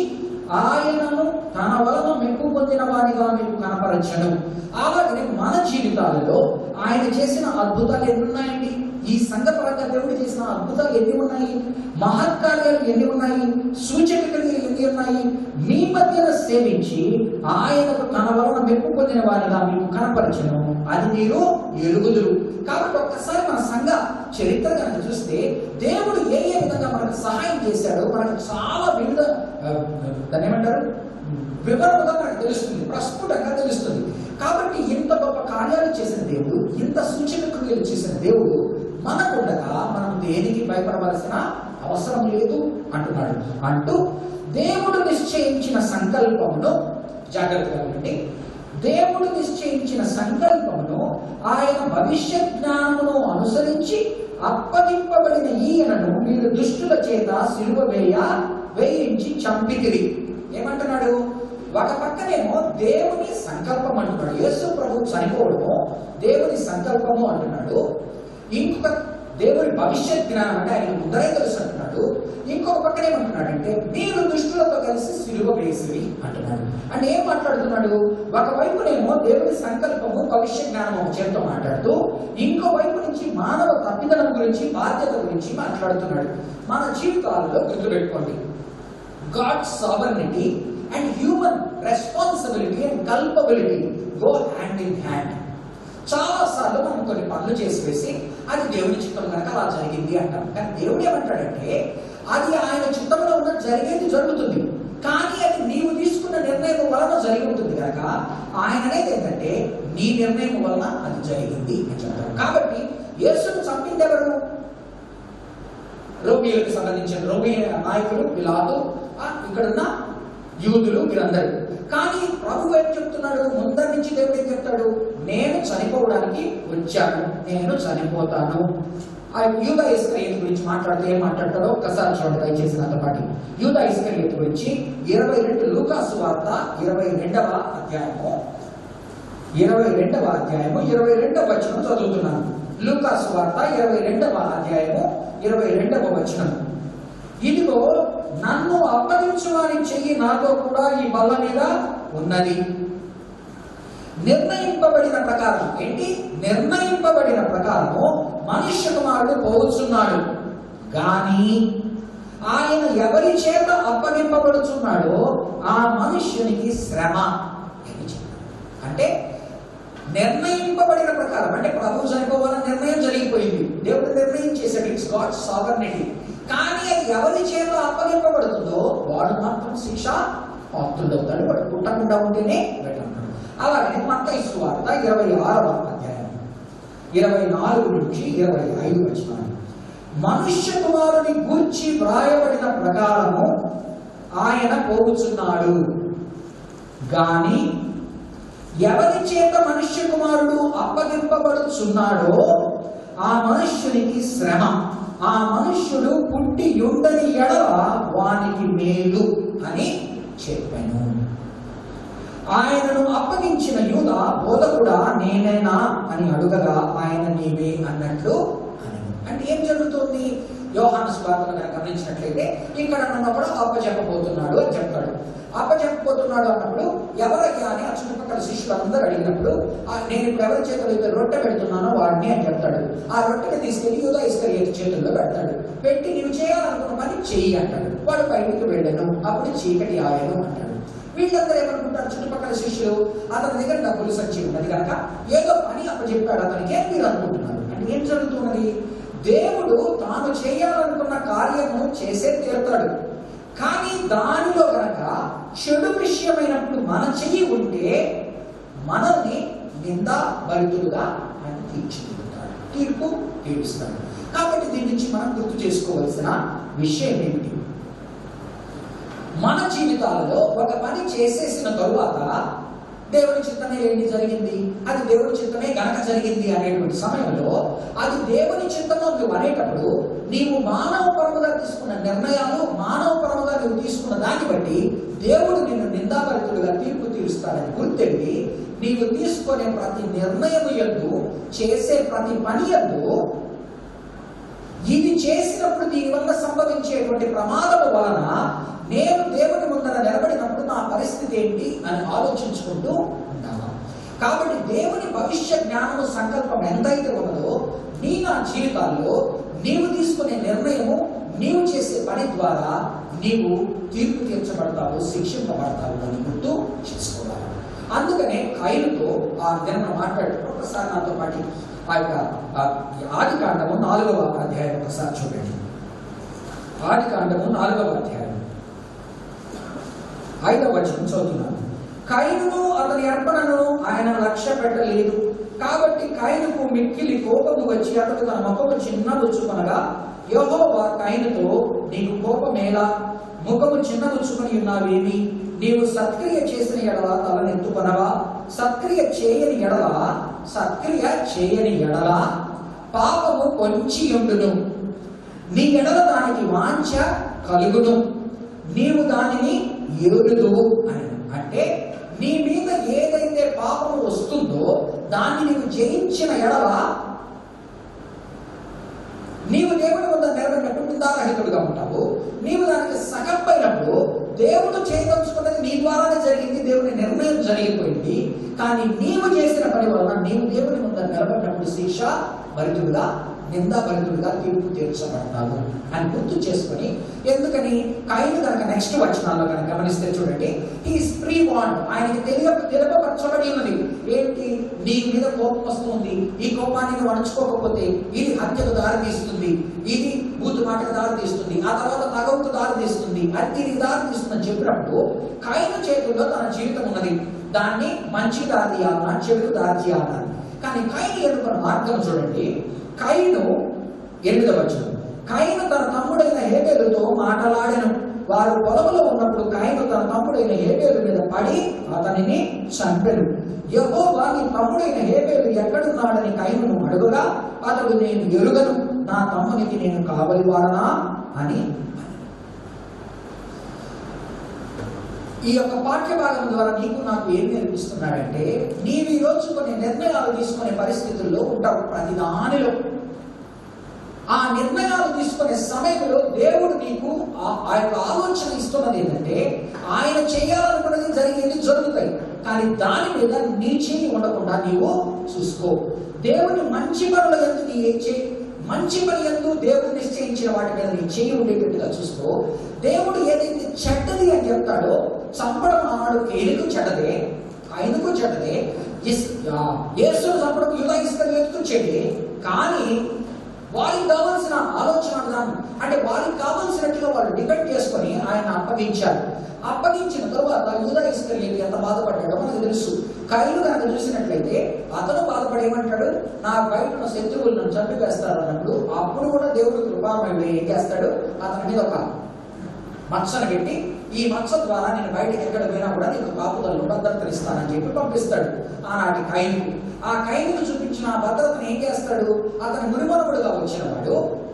ఆయనను తన వలన మెప్పు పొందిన వారిగా మీకు కనపరచను. అలాగే మన జీవితాలలో ఆయన చేసిన అద్భుతాలు ఎన్ని ఉన్నాయండి? ఈ సంఘపరంగా దేవుడు చేసిన అద్భుతాలు ఎన్ని ఉన్నాయి? మహత్కార్యాలు ఎన్ని ఉన్నాయి? సూచక క్రియలు ఎన్ని ఉన్నాయి? మీ మధ్యన సేవించి ఆయనకు తన వలన మెప్పు పొందిన వారిగా మీకు కనపరచను, అది మీరు ఎరుగుదురు. కాబట్టి ఒక్కసారి మన సంఘ చరిత్ర కనుక చూస్తే దేవుడు ఏ ఏ విధంగా మనకు సహాయం చేశాడో మనకు చాలా వివిధ దాన్ని ఏమంటారు వివరంగా మనకు తెలుస్తుంది, ప్రస్ఫుటంగా తెలుస్తుంది. కాబట్టి ఇంత గొప్ప కార్యాలు చేసిన దేవుడు, ఇంత సూచక క్రియలు చేసిన దేవుడు మనకుండగా మనం దేనికి భయపడవలసిన అవసరం లేదు అంటున్నాడు. అంటూ దేవుడు నిశ్చయించిన సంకల్పమును, జాగ్రత్తగా వినండి, దేవుడు నిశ్చయించిన సంకల్పమును ఆయన భవిష్యత్ జ్ఞానమును అనుసరించి అప్పగింపబడిన ఈయనను మీరు దుష్టుల చేత సిలువ వేయ వేయించి చంపితిరి. ఏమంటున్నాడు? ఒక పక్కనేమో దేవుని సంకల్పం అంటున్నాడు, యేసు ప్రభు చనిపోవడము దేవుని సంకల్పము అంటున్నాడు. ఇంకొక దేవుడి భవిష్యత్ జ్ఞానం అంటే ఆయన ముందరే తెలుసు అంటున్నాడు. ఇంకొక పక్కన ఏమంటున్నాడంటే మీరు దుష్టులతో కలిసి సిలువ వేసిరి అంటున్నాడు. అంటే ఏం మాట్లాడుతున్నాడు? ఒకవైపునేమో దేవుడి సంకల్పము భవిష్య జ్ఞానము చేతితో మాట్లాడుతూ, ఇంకో వైపు నుంచి మానవ తప్పిదనం గురించి, బాధ్యత గురించి మాట్లాడుతున్నాడు. మన జీవితాలలో గుర్తుపెట్టుకోండి, God's sovereignty and human responsibility and culpability go hand in hand. చాలా సార్లు మనం కొన్ని పనులు చేసి వేసి అది దేవుని చిత్తం కనుక అలా జరిగింది అంటాం. కానీ దేవుడు ఏమంటాడంటే అది ఆయన చిత్తంలో ఉన్న జరిగేది జరుగుతుంది, కానీ అది నీవు తీసుకున్న నిర్ణయం వలన జరిగి ఉంటుంది కనుక ఆయన అనేది ఏంటంటే నీ నిర్ణయం వలన అది జరిగింది అని చెప్తారు. కాబట్టి యేసును చంపింది ఎవరు? రోమీయులకు సంబంధించిన రోమీ నాయకులు, పిలాతు, ఇక్కడున్న యూదులు, వీరందరూ. కానీ ప్రభు ఏం చెప్తున్నాడు? ముందరి నుంచి దేవుడు ఏం చెప్తాడు? నేను చనిపోవడానికి వచ్చాను, నేను చనిపోతాను. ఆ యూదా ఇస్కరియోతు గురించి మాట్లాడితే ఏం మాట్లాడతాడో ఒక్కసారి చూడండి దయచేసి నాతో పాటు. యూదా ఇస్కరియోతు గురించి ఇరవై రెండు లూకాసు వార్త ఇరవై రెండవ అధ్యాయము ఇరవై రెండవ అధ్యాయము ఇరవై రెండవ వచనం చదువుతున్నాను. లూకాసు వార్త ఇరవై రెండవ అధ్యాయము ఇరవై రెండవ వచనం. ఇదిగో నన్ను అప్పగించు వారి చెయ్యి నాతో కూడా ఈ బల్ల మీద ఉన్నది. నిర్ణయింపబడిన ప్రకారం ఏంటి? నిర్ణయింపబడిన ప్రకారము మనుష్య కుమారుడు పోవచ్చున్నాడు, గాని ఆయన ఎవరి చేత అప్పగింపబడుచున్నాడో ఆ మనుష్యునికి శ్రమ. అంటే నిర్ణయింపబడిన ప్రకారం, అంటే ప్రభు చనిపోవాలని నిర్ణయం జరిగిపోయింది, దేవుడు నిర్ణయం చేశాడు, ఇట్స్ గాడ్స్ సావర్నిటీ. కానీ అది ఎవరి చేత అప్పగింపబడుతుందో వాడు మాత్రం శిక్ష పాత్రుడవుతాడు, వాడు పుట్టకుండా ఉంటేనే వెళ్ళాడు. అలాగే మత్తయి సువార్త ఇరవై ఆరవ అధ్యాయం ఇరవై నాలుగు నుంచి ఇరవై ఐదు వచనాలు. మనుష్య కుమారుని గూర్చి వ్రాయబడిన ప్రకారము ఆయన పోవుచున్నాడు, గాని ఎవరి చేత మనుష్య కుమారుడు అప్పగింపబడుచున్నాడో ఆ మనుష్యునికి శ్రమ, ఆ మనుష్యుడు పుట్టి ఉండని ఎడల వానికి మేలు అని చెప్పాను. ఆయనను అప్పగించిన యూదా బోధకుడా నేనేనా అని అడుగగా ఆయన నీవే అన్నట్లు అని. అంటే ఏం జరుగుతుంది? యోహాను సువార్తను కనుక గమనించినట్లయితే ఇక్కడ ఉన్నప్పుడు అప్పచెప్పబోతున్నాడు అని చెప్తాడు. అప్పచెప్పబోతున్నాడు అన్నప్పుడు ఎవరయ్యా అని ఆ చుట్టుపక్కల శిష్యులందరూ అడిగినప్పుడు నేను ఇప్పుడు ఎవరి చేతులు అయితే రొట్టె పెడుతున్నానో వాడిని అని చెప్తాడు. ఆ రొట్టెని తీసుకెళ్లి యూదా ఇస్కరియోతు చేతుల్లో పెడతాడు. పెట్టి నీవు చేయాలనుకున్న పని చెయ్యి అంటాడు. వాడు బయటికి వెళ్ళను, అప్పుడు చీకటి ఆయను అంటాడు. వీళ్ళందరూ ఏమనుకుంటారు? చుట్టుపక్కల శిష్యులు అతని దగ్గర డబ్బులు సంచి ఉన్నది కనుక ఏదో పని అప్పచెప్పాడు అతనికి అని మీరు అనుకుంటున్నారు. అంటే ఏం జరుగుతున్నది? దేవుడు తాను చేయాలనుకున్న కార్యము చేసే తీరుతాడు, కానీ దానిలో కనుక చెడు విషయమైనప్పుడు మన చెయ్యి ఉంటే మనల్ని నిందా భరితులుగా ఆయన తీర్చిదిద్దుతాడు, తీర్పు తీరుస్తాడు. కాబట్టి దీని నుంచి మనం గుర్తు చేసుకోవాల్సిన విషయం ఏమిటి? మన జీవితాలలో ఒక పని చేసేసిన తరువాత దేవుని చిత్తమే ఏంటి జరిగింది, అది దేవుని చిత్తమే గనక జరిగింది అనేటువంటి సమయంలో అది దేవుని చిత్తము నువ్వు అనేటప్పుడు నీవు మానవ పరముగా తీసుకున్న నిర్ణయాలు, మానవ పరముగా నువ్వు తీసుకున్న దాన్ని బట్టి దేవుడు నిన్ను నిందాభరితుడుగా తీర్పు తీరుస్తాడని గుర్తెళ్ళి నీవు తీసుకునే ప్రతి నిర్ణయం యందు, చేసే ప్రతి పని యందు ఇది చేసినప్పుడు దీనివల్ల సంభవించేటువంటి ప్రమాదం వలన నేను దేవుని ముందర నిలబడినప్పుడు నా పరిస్థితి ఏంటి అని ఆలోచించుకుంటూ ఉంటాను. కాబట్టి దేవుని భవిష్య జ్ఞానము సంకల్పం ఎంతైతే ఉన్నదో నీ నా జీవితాల్లో నీవు తీసుకునే నిర్ణయము, నీవు చేసే పని ద్వారా నీవు తీర్పు తీర్చబడతావు, శిక్షింపబడతావు అని గుర్తు చేసుకోవాలి. అందుకనే కయీనుతో ఆ నిన్న మాట్లాడుతూ ఒకసారి నాతో పాటు ఆ యొక్క ఆది కాండము నాలుగవ అధ్యాయం ఒకసారి చూడండి. ఆది కాండము నాలుగవ అధ్యాయం ఐదవ వచనం చదువుతున్నాను. కయీనును అతని అర్పణను ఆయన లక్ష్య పెట్టలేదు. కాబట్టి కయీనుకు మిక్కిలి కోపము వచ్చి అతడు తన ముఖము చిన్నబుచ్చుకొనగా, యెహోవా కయీనుతో, నీకు కోపమేలా, ముఖము చిన్నబుచ్చుకొని ఉన్నావేమి? నీవు సత్క్రియ చేసిన ఎడల తలనెత్తుకొనవా? సత్క్రియ చేయని ఎడల సత్క్రియ చేయని ఎడల పాపము పొంచి ఉండును. నీ ఎడల దానికి వాంఛ కలుగును, నీవు దానిని ఏలుదువు అని. అంటే నీ మీద ఏదైతే పాపము వస్తుందో దాన్ని నీవు జయించిన ఎడల నీవు దేవుని వద్ద నిలబడినప్పుడు నిందారహితుడుగా ఉంటావు. నీవు దానికి సగంపైనప్పుడు దేవుడు చేయదలుచుకున్నది నీ ద్వారానే జరిగింది, దేవుని నిర్ణయం జరిగిపోయింది. కానీ నీవు చేసిన పని వలన నీవు దేవుని ముందర నిలబడినప్పుడు శిక్ష భరితుడుగా, నిందాభరితుడుగా తీర్పు తీర్చబడతావు అని గుర్తు చేసుకొని, ఎందుకని కయీను కనుక నెక్స్ట్ వచనాల్లో కనుక గమనిస్తే చూడండి, ఈ స్ప్రీ వాండ్ ఆయనకి తెలియ తెలుపపరచబడి ఉన్నది. ఏంటి? నీ మీద కోపం వస్తుంది, ఈ కోపాన్ని నువ్వు అణుచుకోకపోతే ఇది హత్యకు దారి తీస్తుంది, ఇది బూతు మాటకు దారి తీస్తుంది, ఆ తర్వాత తగవుకు దారి తీస్తుంది, అతికి దారి తీస్తుంది అని చెప్పినప్పుడు కయీను చేతుల్లో తన జీవితం ఉన్నది. దాన్ని మంచి దారి తీయాలన్నా చెడుకు దారి తీయాలన్నా. కానీ కయీను ఎన్నుకున్న మార్గం చూడండి. కయీను ఎనిమిదవ వచనం, కయీను తన తమ్ముడైన హేబెలుతో మాటలాడెను. వారు పొలములో ఉన్నప్పుడు కయీను తన తమ్ముడైన హేబెలు మీద పడి అతనిని చంపెను. యెహోవా నీ తమ్ముడైన హేబెలు ఎక్కడున్నాడని కయీనును అడుగగా, అతడు నేను ఎరుగను, నా తమ్మునికి నేను కావలి వాడనా అని. ఈ యొక్క పాఠ్య భాగం ద్వారా నీకు నాకు ఏం నేర్పిస్తున్నాడంటే, నీవు ఈ రోజు కొన్ని నిర్ణయాలు తీసుకునే పరిస్థితుల్లో ఉంటావు. ప్రతి దానిలో ఆ నిర్ణయాలు తీసుకునే సమయంలో దేవుడు నీకు ఆ యొక్క ఆలోచన ఇస్తున్నది ఏంటంటే, ఆయన చేయాలనుకున్నది జరిగేది జరుగుతాయి, కానీ దాని మీద నీ చేయి ఉండకుండా నీవు చూసుకో. దేవుని మంచి పనుల యందు నీ చేయి, మంచి పని యందు దేవుడు నిశ్చయించిన వాటి మీద నీ చేయి ఉండేటట్టుగా చూసుకో. దేవుడు ఏదైతే చెడ్డది అని చెప్తాడో, చంపడం ఆనాడు ఏనుగు చెడ్డదే, ఆయనకు చెడ్డదే, యేసును చంపడం యూదా ఇస్కరియోతుకు చెడ్డే. కానీ వారికి కావాల్సిన ఆలోచన విధానం అంటే వారికి కావాల్సినట్టుగా వాళ్ళు డిపెండ్ చేసుకొని ఆయన అప్పగించారు. అప్పగించిన తర్వాత యూదా ఇస్కరియోతు ఎంత బాధపడ్డాడో మనకు తెలుసు. కయీను కనుక చూసినట్లయితే అతను బాధపడేమంటాడు, నా బయట ఉన్న శత్రువులను చంపివేస్తారు అన్నప్పుడు, అప్పుడు కూడా దేవుడు కృపామయుడు ఏం చేస్తాడు, అతని మీద ఒక మచ్చను పెట్టి, ఈ మచ్చ ద్వారా నేను బయటకు ఎక్కడ పోయినా కూడా నీకు కాపుదలను భద్రతనిస్తానని చెప్పి పంపిస్తాడు ఆనాటి కయీనుకు. ఆ కయీనుకు చూపించిన ఆ భద్రతను ఏం చేస్తాడు, అతని మునిమనుడుగా వచ్చిన వాడు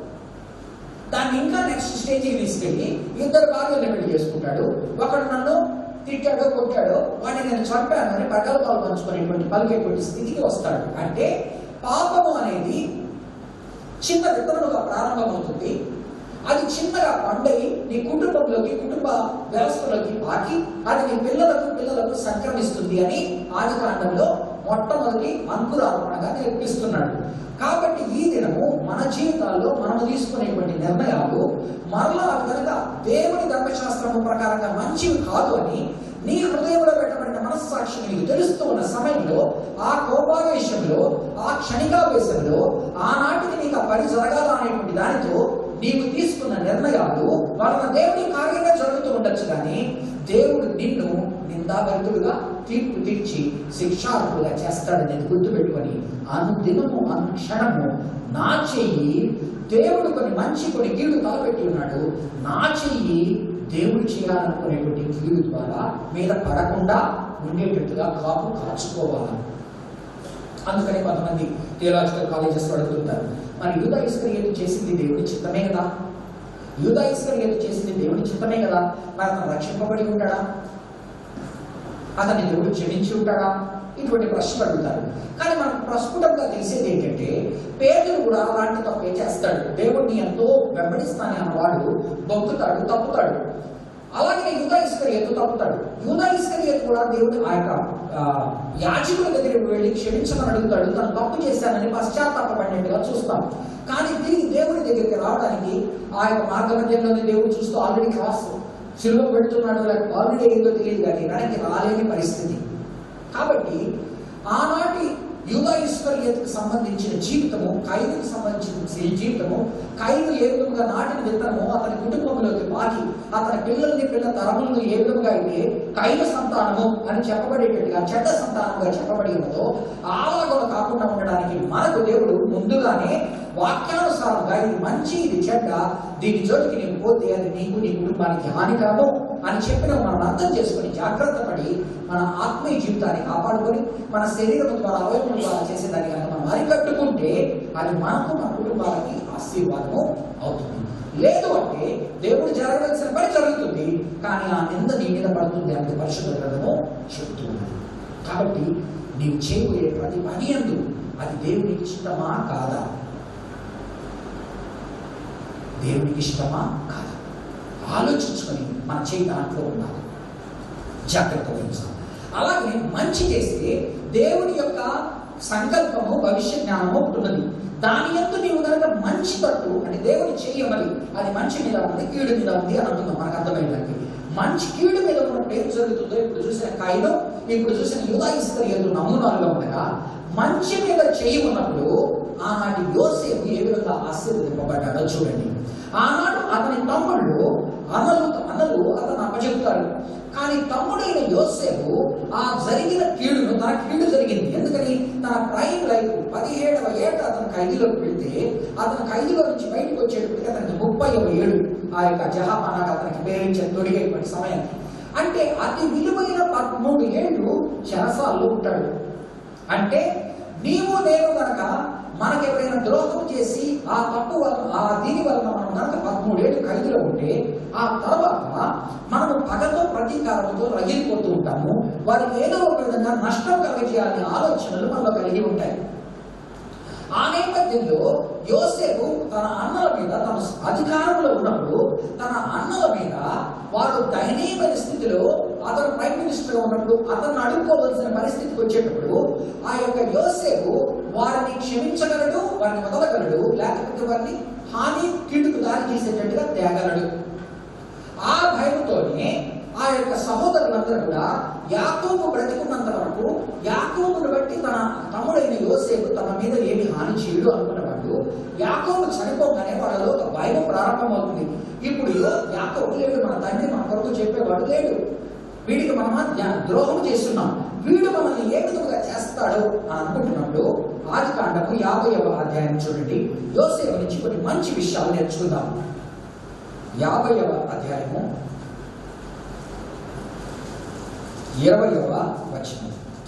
దాన్ని ఇంకా నెక్స్ట్ స్టేజ్కి తీసుకెళ్ళి ఇద్దరు భార్యలను పెళ్లి చేసుకుంటాడు. ఒకడు నన్ను తిట్టాడో కొట్టాడో వాడిని నేను చంపాను అని పగల పాలు పంచుకునేటువంటి పలికేటువంటి స్థితికి వస్తాడు. అంటే పాపము అనేది చిన్న విత్తనముగా ప్రారంభమవుతుంది. అది చిన్నగా పండై నీ కుటుంబంలోకి, కుటుంబ వ్యవస్థలోకి పాకి అది నీ పిల్లలకు పిల్లలకు సంక్రమిస్తుంది అని ఆది కాండంలో మొట్టమొదటి అంకురార్పణగా నేర్పిస్తున్నాడు. కాబట్టి ఈ దినము మన జీవితాల్లో మనము తీసుకునేటువంటి నిర్ణయాలు మరలా అవి కనుక దేవుని ధర్మశాస్త్రము ప్రకారంగా మంచివి కాదు అని నీ హృదయంలో పెట్టబడిన మనస్సాక్షి నీకు తెలుస్తూ ఉన్న సమయంలో, ఆ కోపావేశంలో, ఆ క్షణికావేశంలో ఆనాటికి నీకు ఆ పని జరగాల అనేటువంటి దానితో నీవు తీసుకున్న నిర్ణయాలు వలన దేవుని కార్యంగా జరుగుతూ ఉండొచ్చు. కానీ దేవుడు నిన్ను నిందాభరితుడుగా తీర్పు తీర్చి శిక్షార్హులుగా చేస్తాడని గుర్తుపెట్టుకొని అనుదినము అనుక్షణము నా చెయ్యి దేవుడు కొన్ని మంచి కొన్ని కీడు తలపెట్టి ఉన్నాడు, నా చెయ్యి దేవుడు చేయాలనుకునేటువంటి కీడు ద్వారా మీద పడకుండా ఉండేటట్టుగా కాపు కాచుకోవాలి. అందుకని కొంతమంది థియలాజికల్ కాలేజెస్ అడుగుతుంటారు, మరి యూదా ఇస్కరియోతు చేసింది దేవుడి చిత్తమే కదా, యూదా ఇస్కరియోతు చేసింది దేవుడి చిత్తమే కదా, మరి అతను రక్షింపబడి ఉంటాడా, అతన్ని దేవుడు క్షమించి ఉంటాడా ఇటువంటి ప్రశ్నలు అడుగుతారు. కానీ మనకు ప్రస్ఫుటంగా తెలిసేది ఏంటంటే పేతురు కూడా అలాంటి తప్పే చేస్తాడు. దేవుడిని ఎంతో వెంబడిస్తానే అన్నవాడు బొక్కుతాడు, తప్పుతాడు. అలాగే యూదా ఇస్కరియోతు తప్పుతాడు. యూదా ఇస్కరియోతు కూడా దేవుడు ఆ యొక్క యాజకుల దగ్గరికి వెళ్ళి క్షమించమని అడుగుతాడు. తను తప్పు చేశానని పశ్చాత్తాపడినట్టుగా చూస్తాం. కానీ తిరిగి దేవుడి దగ్గరికి రావడానికి ఆ యొక్క మార్గ మధ్యంలోనే దేవుడు చూస్తూ ఆల్రెడీ క్రాస్ సిలువ పెడుతున్నాడు, లేకపోతే ఆల్రెడీ ఏదో తెలియదు కానీ వెనక్కి రాలేని పరిస్థితి. కాబట్టి ఆనాటి యూదా ఇస్కరియోతుకు సంబంధించిన జీవితము, కయీనుకు సంబంధించిన జీవితము, కయీను ఏ విధంగా నాటిన విత్తనము అతని కుటుంబంలోకి పాకి అతని పిల్లల్ని పిల్ల తరములను ఏ విధంగా అయితే కయీను సంతానము అని చెప్పబడేటట్టుగా చెడ్డ సంతానంగా చెప్పబడి ఉన్నదో అలాగ కాకుండా ఉండడానికి మనకు దేవుడు ముందుగానే వాక్యానుసారంగా ఇది మంచి, ఇది చెడ్డ, దీని జోలికి నేను పోతే అది నీకు నీ కుటుంబానికి హానికరము అని చెప్పిన మనం అర్థం చేసుకుని జాగ్రత్త పడి మన ఆత్మీయ జీవితాన్ని కాపాడుకొని మన శరీరం ద్వారా అవయవం ద్వారా చేసేదాన్ని కనుక మనం అరికట్టుకుంటే అది మనకు మన కుటుంబాలకి ఆశీర్వాదము అవుతుంది. లేదు అంటే దేవుడు జరగవలసిన పని జరుగుతుంది, కానీ ఆ నింద నీ మీద పడుతుంది అంటే పరిశుద్ధ గ్రంథము చెబుతుంది. కాబట్టి నీవు చేయబోయే ప్రతి పని యందు అది దేవునికి ఇష్టమా కాదా, దేవునికి ఇష్టమా కాదా ఆలోచించుకొని మన చేయి దాంట్లో ఉండాలి, జాగ్రత్త వహించాలి. అలాగే మంచి చేస్తే దేవుని యొక్క సంకల్పము, భవిష్య జ్ఞానము ఉంటున్నది. దాని యందు నీవు కనుక మంచి తట్టు అంటే దేవుని చేయమని అది మంచి మీద ఉంది, కీడు మీద ఉంది అని అంటున్నాం. మనకు అర్థమైందండి. మంచి కీడు మీద ఉన్నప్పుడు ఏం జరుగుతుందో ఇప్పుడు చూసిన కయీను, ఇప్పుడు చూసిన యూదా ఇస్కరియోతు నమూనాలుగా ఉండగా మంచి మీద చేయి ఉన్నప్పుడు ఆనాటి యోసేపు ఏ విధంగా ఆశీర్వదింపబడ్డాడో చూడండి. ఆనాడు అతని తమ్ముళ్ళు అన్నలు అన్నలు అతను అప్పచెప్తారు. కానీ తమ్ముడైన యోసేపు ఆ జరిగిన కీడును, తన కీడు జరిగింది ఎందుకని తన ప్రైమ్ లైఫ్ పదిహేడవ ఏట అతను ఖైదీలోకి వెళ్తే అతను ఖైదీలో నుంచి బయటకు వచ్చేటప్పటికి అతనికి ముప్పైవ ఏడు ఆ యొక్క జహాపానాకు అతనికి పేరించే తొడిగేటువంటి సమయం. అంటే అతి విలువైన పదమూడు ఏళ్ళు చెరసాల్లో ఉంటాడు. అంటే నీవు నేను కనుక మనకి ఎవరైనా ద్రోహం చేసి ఆ తప్పు వలన ఆ దీని వలన మనం కనుక పదమూడేళ్ళు ఖైదులో ఉంటే ఆ తర్వాత మనము పగతో ప్రతీకారంతో రగిలిపోతూ ఉంటాము. వారికి ఏదో ఒక విధంగా నష్టం కలిగజేయాలనే ఆలోచనలు మనలో కలిగి ఉంటాయి. ఆ నేపథ్యంలో యోసేపు తన అన్నల మీద తన అధికారంలో ఉన్నప్పుడు తన అన్నల మీద వారు దయనీయమైన స్థితిలో అతను ప్రైమ్ మినిస్టర్ ఉన్నప్పుడు అతను అడుక్కోవలసిన పరిస్థితికి వచ్చేటప్పుడు ఆ యొక్క యోసేపు వారిని క్షమించగలడు, వారిని వదలగలడు, లేకపోతే వారిని హాని కీడుకు దారి చేసేటట్టుగా తేగలడు. ఆ భయంతోనే ఆ యొక్క సహోదరులందరూ కూడా యాకోబు బ్రతికున్నంత వరకు యాకోబును బట్టి తన తమ్ముడైన యోసేపు తన మీద ఏమి హాని చేయడు అనుకున్నవాడు యాకోబు చనిపోగానే వాళ్ళలో ఒక భయం ప్రారంభమవుతుంది. ఇప్పుడు యాకోబు లేడు, మన తండ్రి మన కొరకు చెప్పేవాడు లేడు, వీడికి మనం ద్రోహం చేస్తున్నాం, వీడు మనల్ని ఏ విధంగా చేస్తాడు అని అనుకుంటున్నప్పుడు ఆది కాండము యాభైవ అధ్యాయం చూడండి. యోసేపు నుంచి కొన్ని మంచి విషయాలు నేర్చుకుందాం. యాభైవ అధ్యాయము ఇరవైవ వచనం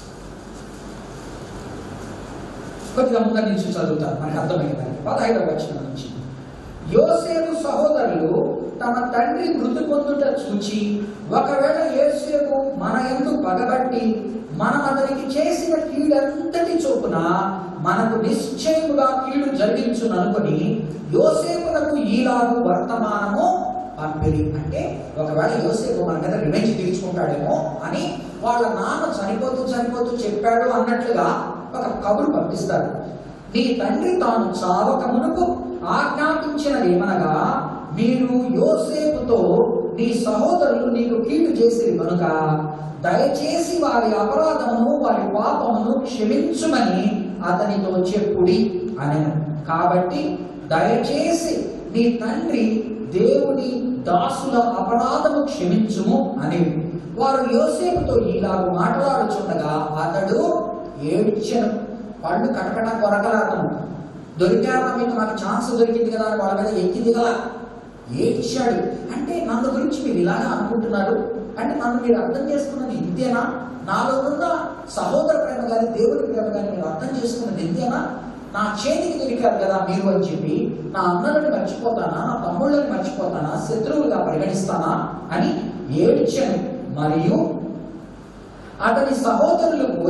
కొద్దిగా ముందు నుంచి చదువుతాను, మనకు అర్థమైందని. పదహైదవ వచనం నుంచి యోసేపు సహోదరులు తమ తండ్రి మృతి పొందుట చూచి ఒకవేళ యోసేపు మన యందు పగబట్టి మనం అతనికి చేసిన కీడంతటి చొప్పున మనకు నిశ్చయముగా కీడు జరిగించుననుకొని యోసేపునకు ఈలాగు వర్తమానము పంపిరి. అంటే ఒకవేళ యోసేపు మన మీద రివెంజ్ తీర్చుకుంటాడేమో అని వాళ్ళ నాన్న చనిపోతూ చనిపోతూ చెప్పాడు అన్నట్లుగా ఒక కబురు పంపిస్తారు. నీ తండ్రి తాను చావక మునుపు ఆజ్ఞాపించినది ఏమనగా మీరు యోసేపుతో నీ సహోదరులు నీకు కీడు చేసిరి కనుక దయచేసి వారి అపరాధమును వారి పాపమును క్షమించుమని అతనితో చెప్పుడి అనెను. కాబట్టి దయచేసి నీ తండ్రి దేవుని దాసుల అపరాధము క్షమించుము అని వారు యోసేపుతో ఇలాగ మాట్లాడుచుండగా అతడు ఏడ్చెను. వాళ్ళు కటకట కొరకలాతను దొరికారా, మీకు నాకు ఛాన్స్ దొరికింది కదా అని వాళ్ళ మీద ఎక్కి దిగల ఏడ్చాడు. అంటే నన్ను గురించి మీరు ఇలాగా అనుకుంటున్నారు, అంటే నన్ను మీరు అర్థం చేసుకున్నది ఇంతేనా, నాలో ఉన్న సహోదర ప్రేమ కానీ దేవుడి ప్రేమ కానీ మీరు అర్థం చేసుకున్నది ఇంతేనా, నా చేతికి దొరికారు కదా మీరు అని చెప్పి నా అన్నలని మర్చిపోతానా, నా తమ్ముళ్ళని మర్చిపోతానా, శత్రువులుగా పరిగణిస్తానా అని ఏడ్చాను. మరియు అతని సహోదరులు పోయి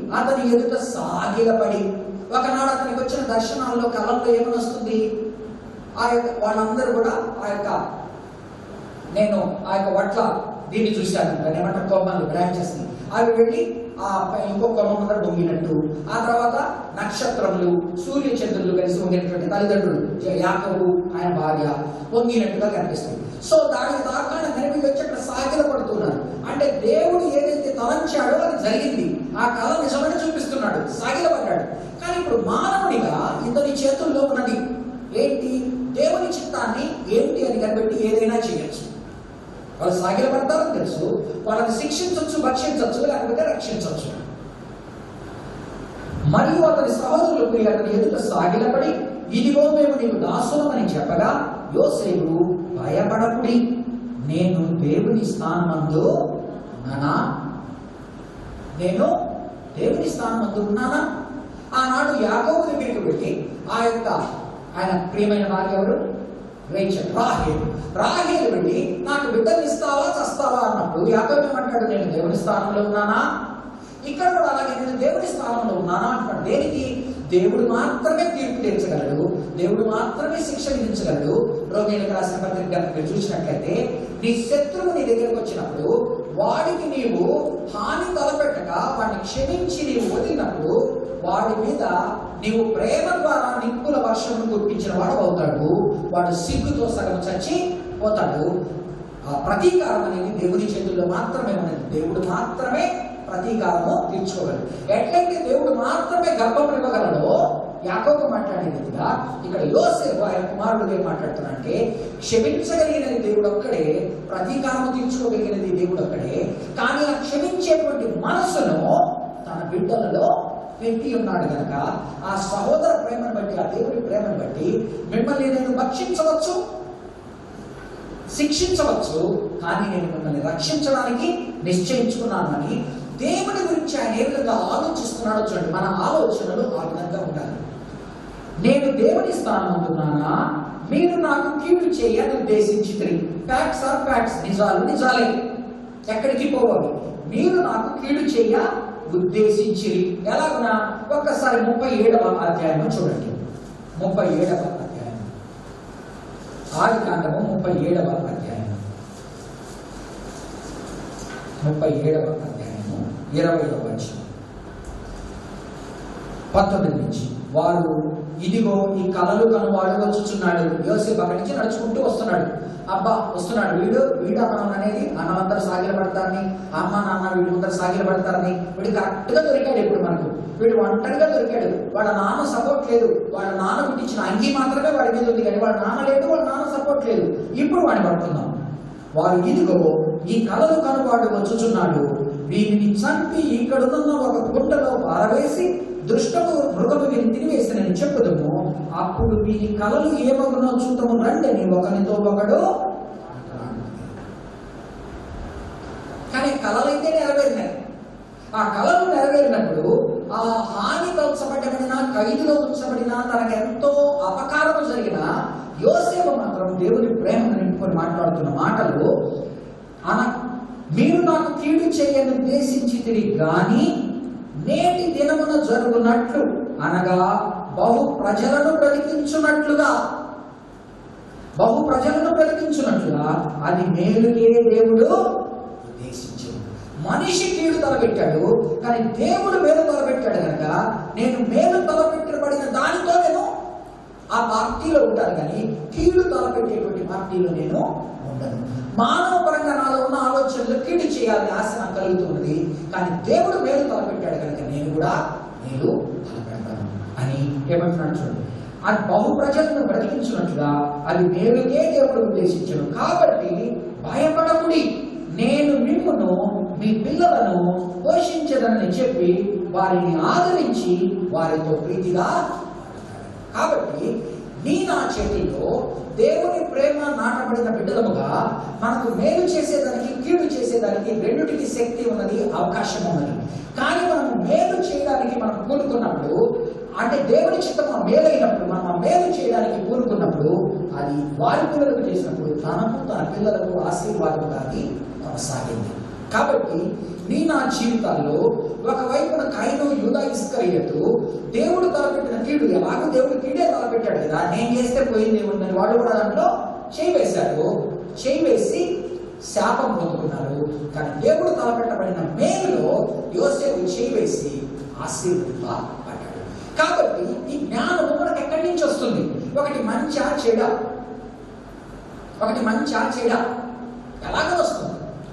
అతని ఎదుట సాగిలపడి, ఒకనాడు అతనికి వచ్చిన దర్శనాల్లో కళల్లో ఏమని వస్తుంది, ఆ యొక్క వాళ్ళందరూ కూడా ఆ యొక్క నేను ఆ యొక్క వట్ల దీన్ని చూశాను, దాన్ని ఏమంటారు కొమ్మలు, బ్రాంచెస్ ని, అవి వెళ్ళి ఆ ఇంకో కొమ్మ ముందర వంగినట్టు, ఆ తర్వాత నక్షత్రములు సూర్య చంద్రులు కలిసి వంగినటువంటి తల్లిదండ్రులు యాకోబు ఆయన భార్య వంగినట్టుగా కనిపిస్తుంది. సో దానికి దాకా కనిపి వచ్చి అక్కడ సాగిల పడుతున్నారు. అంటే దేవుడు ఏదైతే తలంచాడో అది జరిగింది, ఆ కళ నిజమని చూపిస్తున్నాడు, సాగిల పడ్డాడు. కానీ ఇప్పుడు మానవుడిగా ఇతని చేతుల్లో ఉన్నది ఏంటి, దేవుని చిత్తాన్ని ఏంటి అని కనిపెట్టి ఏదైనా చేయొచ్చు. వాళ్ళు సాగిల పడతారని తెలుసు, వాళ్ళని శిక్షించవచ్చు, భక్షించవచ్చు, లేకపోతే రక్షించవచ్చు. మరియు అతని సహోదరులకు అతని ఎదుట సాగిలపడి, ఇదిగో మేము నీకు దాసులమని చెప్పగా, యోసేపు భయపడకుడి, నేను దేవుని స్థానమందు ఉన్నానా, నేను దేవుని స్థానమందు ఉన్నానా. ఆనాడు యాకోబు దగ్గరికి వెళ్ళి ఆ యొక్క ఆయన ప్రియమైన భార్య ఎవరు, రేచల్, రాహేలు రాహేలు వెళ్ళి నాకు బిడ్డలు ఇస్తావా చస్తావా అన్నప్పుడు యాకోబు ఏమంటాడు, నేను దేవుని స్థానంలో ఉన్నానా. ఇక్కడ కూడా అలాగే నేను దేవుని స్థానంలో ఉన్నానా అంటాడు. దేనికి? దేవుడు మాత్రమే తీర్పు తీర్చగలడు, దేవుడు మాత్రమే శిక్ష విధించగలడు. రోమీయులకు రాసిన పత్రిక మీరు చూసినట్లయితే, నీ శత్రువు నీ దగ్గరకు వచ్చినప్పుడు వాడికి నీవు హాని తలపెట్టక వాడిని క్షమించి నీవు వదిలినప్పుడు వాడి మీద నీవు ప్రేమ ద్వారా నిప్పుల వర్షం కురిపించిన వాడు అవుతాడు. వాడు సిగ్గుతో సగం చచ్చి పోతాడు. ఆ ప్రతీకారం అనేది దేవుని చేతుల్లో మాత్రమే ఉన్నది. దేవుడు మాత్రమే ప్రతీకారము తీర్చుకోగలడు. ఎట్లయితే దేవుడు మాత్రమే గర్భం ఇవ్వగలడో యాకోబు మాట్లాడేదిగా, ఇక్కడ యోసేపు ఆయన కుమారుడు ఏం మాట్లాడుతున్నాడంటే, క్షమించగలిగినది దేవుడు ఒక్కడే, ప్రతీకారము తీర్చుకోగలిగినది దేవుడు ఒక్కడే. కానీ ఆ క్షమించేటువంటి మనస్సును తన బిడ్డలలో పెట్టి ఉన్నాడు కనుక, ఆ సహోదర ప్రేమను బట్టి, ఆ దేవుడి ప్రేమను బట్టి మిమ్మల్ని నేను భక్షించవచ్చు, శిక్షించవచ్చు, కానీ నేను మిమ్మల్ని రక్షించడానికి నిశ్చయించుకున్నాను అని దేవుడి గురించి ఆయన ఏ విధంగా ఆలోచిస్తున్నాడో చూడండి. మన ఆలోచనలు ఆ విధంగా ఉండాలి. నేను దేవుని స్థానం ఉంటున్నానా, మీరు నాకు కీడు చేయని ఉద్దేశించి, ఫ్యాక్ట్స్ ఆర్ ఫ్యాక్ట్స్, నిజాలు నిజాలే, ఎక్కడికి పోవాలి. మీరు నాకు కీడు చేయ ఉద్దేశించి ఎలాగునా, ఒక్కసారి ముప్పై ఏడవ అధ్యాయం చూడండి. ముప్పై ఏడవ అధ్యాయం ఆది కాండము ముప్పై ఏడవ అధ్యాయం ముప్పై ఏడవ అధ్యాయము ఇరవై వచనం పంతొమ్మిది నుంచి, వారు ఇదిగో ఈ కలలు కనువాడు వచ్చుచున్నాడు. యోసేపు అక్కడి నుంచి నడుచుకుంటూ వస్తున్నాడు. అబ్బా వస్తున్నాడు వీడు, వీడు అన్నం అనేది అన్నమందరూ సాగిల పడతారని, అమ్మ నాన్న వీడి ముందర సాగిల పడతారని వీడు కరెక్ట్ గా దొరికాడు. ఇప్పుడు మనకు వీడు ఒంటరిగా దొరికాడు. వాళ్ళ నాన్న సపోర్ట్ లేదు, వాళ్ళ నాన్న పుట్టించిన అంగీ మాత్రమే వాడి మీద ఉంది, కానీ వాళ్ళ నాన్న లేదు, వాళ్ళ నాన్న సపోర్ట్ లేదు. ఇప్పుడు వాడిని పడుతున్నాం. వారు ఇదిగో ఈ కలలు కనువాడు వచ్చుచున్నాడు, వీరిని చంపి ఇక్కడున్న ఒక కుండలో పారవేసి దుష్టము మృగము వీరిని తినివేసినని చెప్పుదము. అప్పుడు వీరి కలలు ఏమగునో చూద్దాము రండి ఒకరితో ఒకడు. కానీ కళలైతే నెరవేరినాయి. ఆ కళలు నెరవేరినప్పుడు ఆ హాని తలచబడిన, ఖైదులో ఉంచబడిన, తనకు ఎంతో అపకారము జరిగిన యోసేపు మాత్రం దేవుని ప్రేమను నింపుకొని మాట్లాడుతున్న మాటలు, అన మీరు నాకు కీడు చేయని ఉద్దేశించి తిరిగి గాని నేటి దినమున జరుగునట్లు, అనగా బహు ప్రజలను బ్రతికించున్నట్లుగా, బహు ప్రజలను బ్రతికించున్నట్లుగా అది మేలుకే దేవుడు ఉద్దేశించాడు. మనిషి కీడు తలపెట్టాడు, కానీ దేవుడు మేలు తలపెట్టాడు కనుక నేను మేలు తలపెట్టబడిన దానితో నేను ఆ పార్టీలో ఉంటాను, కానీ కీడు తలపెట్టేటువంటి పార్టీలో నేను ఉండను. మానవ పరంగా నాలో ఉన్న ఆలోచనలు కీడు చేయాలని ఆశ నాకు కలుగుతున్నది, కానీ దేవుడు మేలు తలపెట్టాడు కనుక నేను కూడా మేలు తలపెడతాను అని ఏమంటున్నాడు చూడండి. అది బహు ప్రజలను బ్రతికించినట్లుగా అది మేలుకే దేవుడు ఉద్దేశించాడు. కాబట్టి భయపడకుడి, నేను మిమ్మును మీ పిల్లలను పోషించదనని చెప్పి వారిని ఆదరించి వారితో ప్రీతిగా. కాబట్టి నీ నా చేతిలో దేవుని ప్రేమ నాటబడిన బిడ్డలముగా మనకు మేలు చేసేదానికి, కీడు చేసేదానికి రెండుటికి శక్తి ఉన్నది, అవకాశం ఉన్నది. కానీ మనం మేలు చేయడానికి మనం కూడుకున్నప్పుడు, అంటే దేవుని చిత్తం ఆ మేలైనప్పుడు, మనం ఆ మేలు చేయడానికి కూడుకున్నప్పుడు అది వారి పిల్లలకు చేసినప్పుడు తనకు తన పిల్లలకు ఆశీర్వాదం దాగి కొనసాగింది. కాబట్టి నీ నా జీవితాల్లో ఒకవైపున కయీను యూదా ఇస్కరియోతు దేవుడు తలపెట్టిన కీడు, ఎలాగో దేవుడు కీడే తలపెట్టాడు కదా, నేను చేస్తే పోయింది ఏముందని వాడు కూడా దాంట్లో చేయి వేశాడు. చేయి వేసి శాపం పొందుకున్నారు. కానీ దేవుడు తలపెట్టబడిన మేలులో యోసేపు చేయి వేసి ఆశీర్వదింపబడ్డాడు. కాబట్టి ఈ జ్ఞానము మనకు ఎక్కడి నుంచి వస్తుంది? ఒకటి మంచా చెడ, ఒకటి మంచా చెడ ఎలాగ వస్తుంది?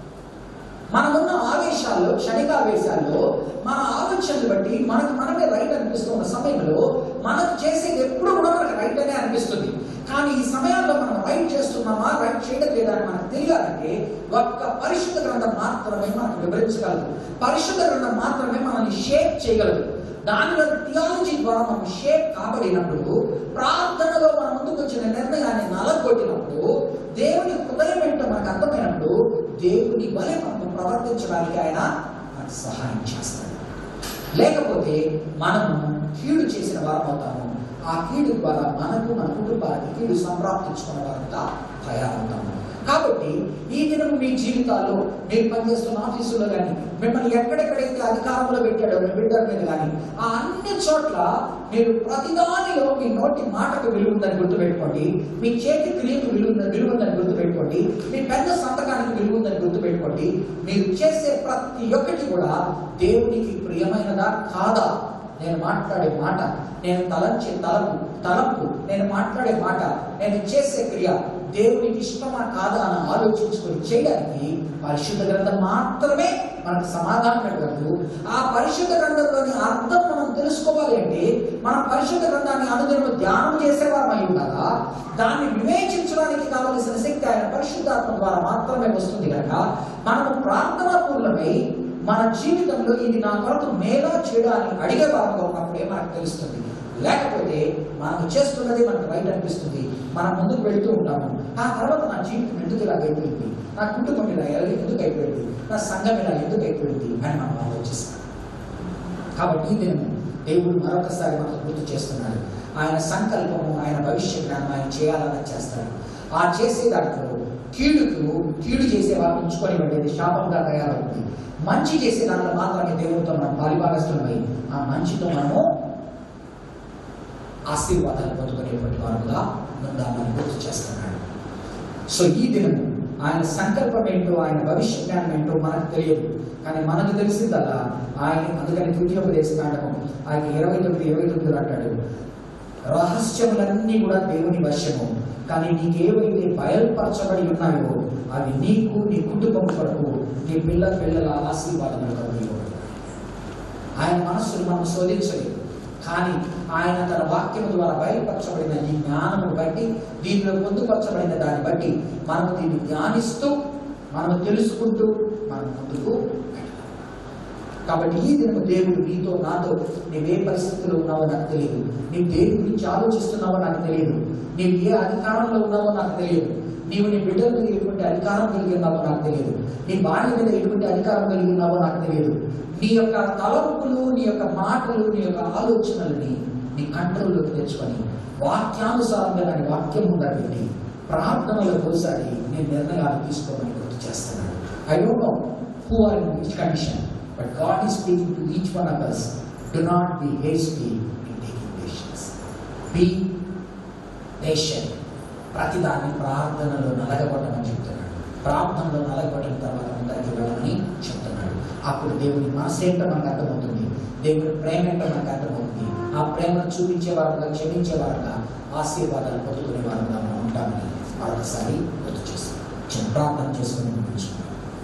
మనమున్న ఆవేశాల్లో, క్షణికావేశాల్లో, మన ఆలోచనలు బట్టి మనకు మనమే రైట్ అనిపిస్తున్న సమయంలో మనకు చేసేది ఎప్పుడు కూడా మనకు రైట్ అనే అనిపిస్తుంది. కానీ ఈ సమయాల్లో మనం రైట్ చేస్తున్నామా, రైట్ చేయడం లేదా అని మనకు తెలియాలంటే ఒక్క పరిశుద్ధ గ్రంథం మాత్రమే మనకు వివరించగలదు. పరిశుద్ధ గ్రంథం మాత్రమే మనల్ని షేప్ చేయగలదు. దానిలో థియాలజీ ద్వారా మనం షేప్ కాబడినప్పుడు, ప్రార్థనలో మన ముందుకు వచ్చిన నిర్ణయాన్ని నలగొట్టినప్పుడు, దేవుని హృదయం ఏంటో మనకు అర్థమైనప్పుడు దేవుని వలె మనం ప్రవర్తించడానికి ఆయన మనకు సహాయం చేస్తాడు. లేకపోతే మనము కీడు చేసిన వారం అవుతాము. ఆ కీడు ద్వారా మనకు, మన కుటుంబానికి కీడు సంప్రాప్తించుకున్న వారంతా తయారవుతాము. కాబట్టి ఈ దినం మీ జీవితాల్లో, మీరు పనిచేస్తున్న ఆఫీసులో కానీ, మిమ్మల్ని ఎక్కడెక్కడైతే అధికారంలో పెట్టాడో మీ బిడ్డల మీద కానీ, ఆ అన్ని చోట్ల మీరు ప్రతిదానిలో మీ నోటి మాటకు విలువ ఉందని గుర్తుపెట్టుకోండి, మీ చేతి క్రియకు విలువ విలువ ఉందని గుర్తుపెట్టుకోండి, మీ పెద్ద సంతకానికి విలువ ఉందని గుర్తుపెట్టుకోండి. మీరు చేసే ప్రతి ఒక్కటి కూడా దేవునికి ప్రియమైనదా కాదా? నేను మాట్లాడే మాట, నేను తలంచే తలంపు తలంపు నేను మాట్లాడే మాట, నేను చేసే క్రియ దేవునికి ఇష్టమా కాదా అని ఆలోచించుకొని చేయడానికి పరిశుద్ధ గ్రంథం మాత్రమే మనకు సమాధానం ఇవ్వగలదు. ఆ పరిశుద్ధ గ్రంథంలోని అర్థం మనం తెలుసుకోవాలి అంటే మనం పరిశుద్ధ గ్రంథాన్ని అనుదినము ధ్యానం చేసేవారమై ఉండాలా. దాన్ని వివేచించడానికి కావలసిన శక్తి ఆయన పరిశుద్ధాత్మ ద్వారా మాత్రమే వస్తుంది కనుక మనము ప్రార్థనా పూర్ణమై మన జీవితంలో ఇది నా కొరకు మేలా చేయడాన్ని అడిగే వారంగా ఉన్నప్పుడే మనకు తెలుస్తుంది. లేకపోతే మనం చేస్తున్నది మనకు రైట్ అనిపిస్తుంది, మనం ముందుకు వెళుతూ ఉంటాము. ఆ తర్వాత నా జీవితం ఎందుకు ఇలా అయిపోయింది, నా కుటుంబం ఇలా ఎందుకు అయిపోయింది, నా సంఘం ఇలా ఎందుకు అయిపోయింది అని మనం ఆలోచిస్తాం. కాబట్టి ఈ దినం దేవుడు మరొకసారి మనకు గుర్తు చేస్తున్నాడు. ఆయన సంకల్పము, ఆయన భవిష్య జ్ఞానం ఆయన చేయాలని చేస్తాడు. ఆ చేసే దాంట్లో కీడుకు కీడు చేసే వారిని ఉంచుకొని వెళ్ళేది శాపంగా తయారవుతుంది. మంచి చేసే దాంట్లో మాత్రమే దేవుడితో మనం పాలిభాగస్తులమై ఆ మంచితో మనము ఆశీర్వాదాలు పొందుకునేటువంటి వారుగా ఉందామని గుర్తు చేస్తున్నాడు. సో ఈ దినం ఆయన సంకల్పం ఏంటో, ఆయన భవిష్య జ్ఞానం ఏంటో మనకు తెలియదు, కానీ మనకు తెలిసిందల్లా ఆయన. అందుకని ద్వితీయోపదేశకాండము ఆయన ఇరవై తొమ్మిది ఇరవై తొమ్మిదిలో అంటాడు, రహస్యములన్నీ కూడా దేవుని వశము, కానీ నీకేవైతే బయలుపరచబడి ఉన్నాయో అవి నీకు, నీ కుటుంబం కొరకు, నీ పిల్లల పిల్లల ఆశీర్వాదములు కొరకు. ఆయన మనస్సును మనం శోధించలేదు, కానీ ఆయన తన వాక్యము ద్వారా బయలుపరచబడిన ఈ జ్ఞానమును బట్టి, దీనిలో పొందుపరచబడిన దాన్ని బట్టి మనము దీన్ని ధ్యానిస్తూ, మనము తెలుసుకుంటూ మనం ముందుకు వెళ్ళాలి. కాబట్టి ఈ దినము దేవుడు నీతో, నాతో, నీవే పరిస్థితుల్లో ఉన్నావో నాకు తెలియదు, నీవు దేని గురించి ఆలోచిస్తున్నావో నాకు తెలియదు, నీవు ఏ అధికారంలో ఉన్నావో నాకు తెలియదు, నీవు నీ బిడ్డల మీద ఎటువంటి అధికారం కలిగి ఉన్నావో నాకు తెలియదు, నీ భార్య మీద ఎటువంటి అధికారం కలిగి ఉన్నావో నాకు తెలియదు. నీ యొక్క తలంపులు, నీ యొక్క మాటలు, నీ యొక్క ఆలోచనలని నీ కంట్రోల్లోకి తెచ్చుకొని వాక్యానుసారంగా దాని వాక్యం ఉండబెట్టి ప్రార్థనలో పోసాడి నీ నిర్ణయాలు తీసుకోమని గుర్తు చేస్తున్నాడు. I don't know who are in which condition, but God is speaking to each one of us. Do not be hasty in taking decisions. Be patient. ప్రతిదాన్ని ప్రార్థనలో నలగబడమని చెప్తున్నాడు. ప్రార్థనలో నలగబడిన తర్వాత అందరికీ వెళ్ళమని చెప్తున్నాడు. అప్పుడు దేవుని మనసేంటో మనకు అర్థమవుతుంది, దేవుని ప్రేమ ఏంటో మనకు అర్థమవుతుంది. ఆ ప్రేమను చూపించే వారుగా, క్షమించే వారుగా, ఆశీర్వాదాలు పొందుకునే వారుగా మనం ఉంటామని మరొకసారి గుర్తు చేస్తాం. చిన్న ప్రార్థన చేసుకుని ముగించుకుంటాం.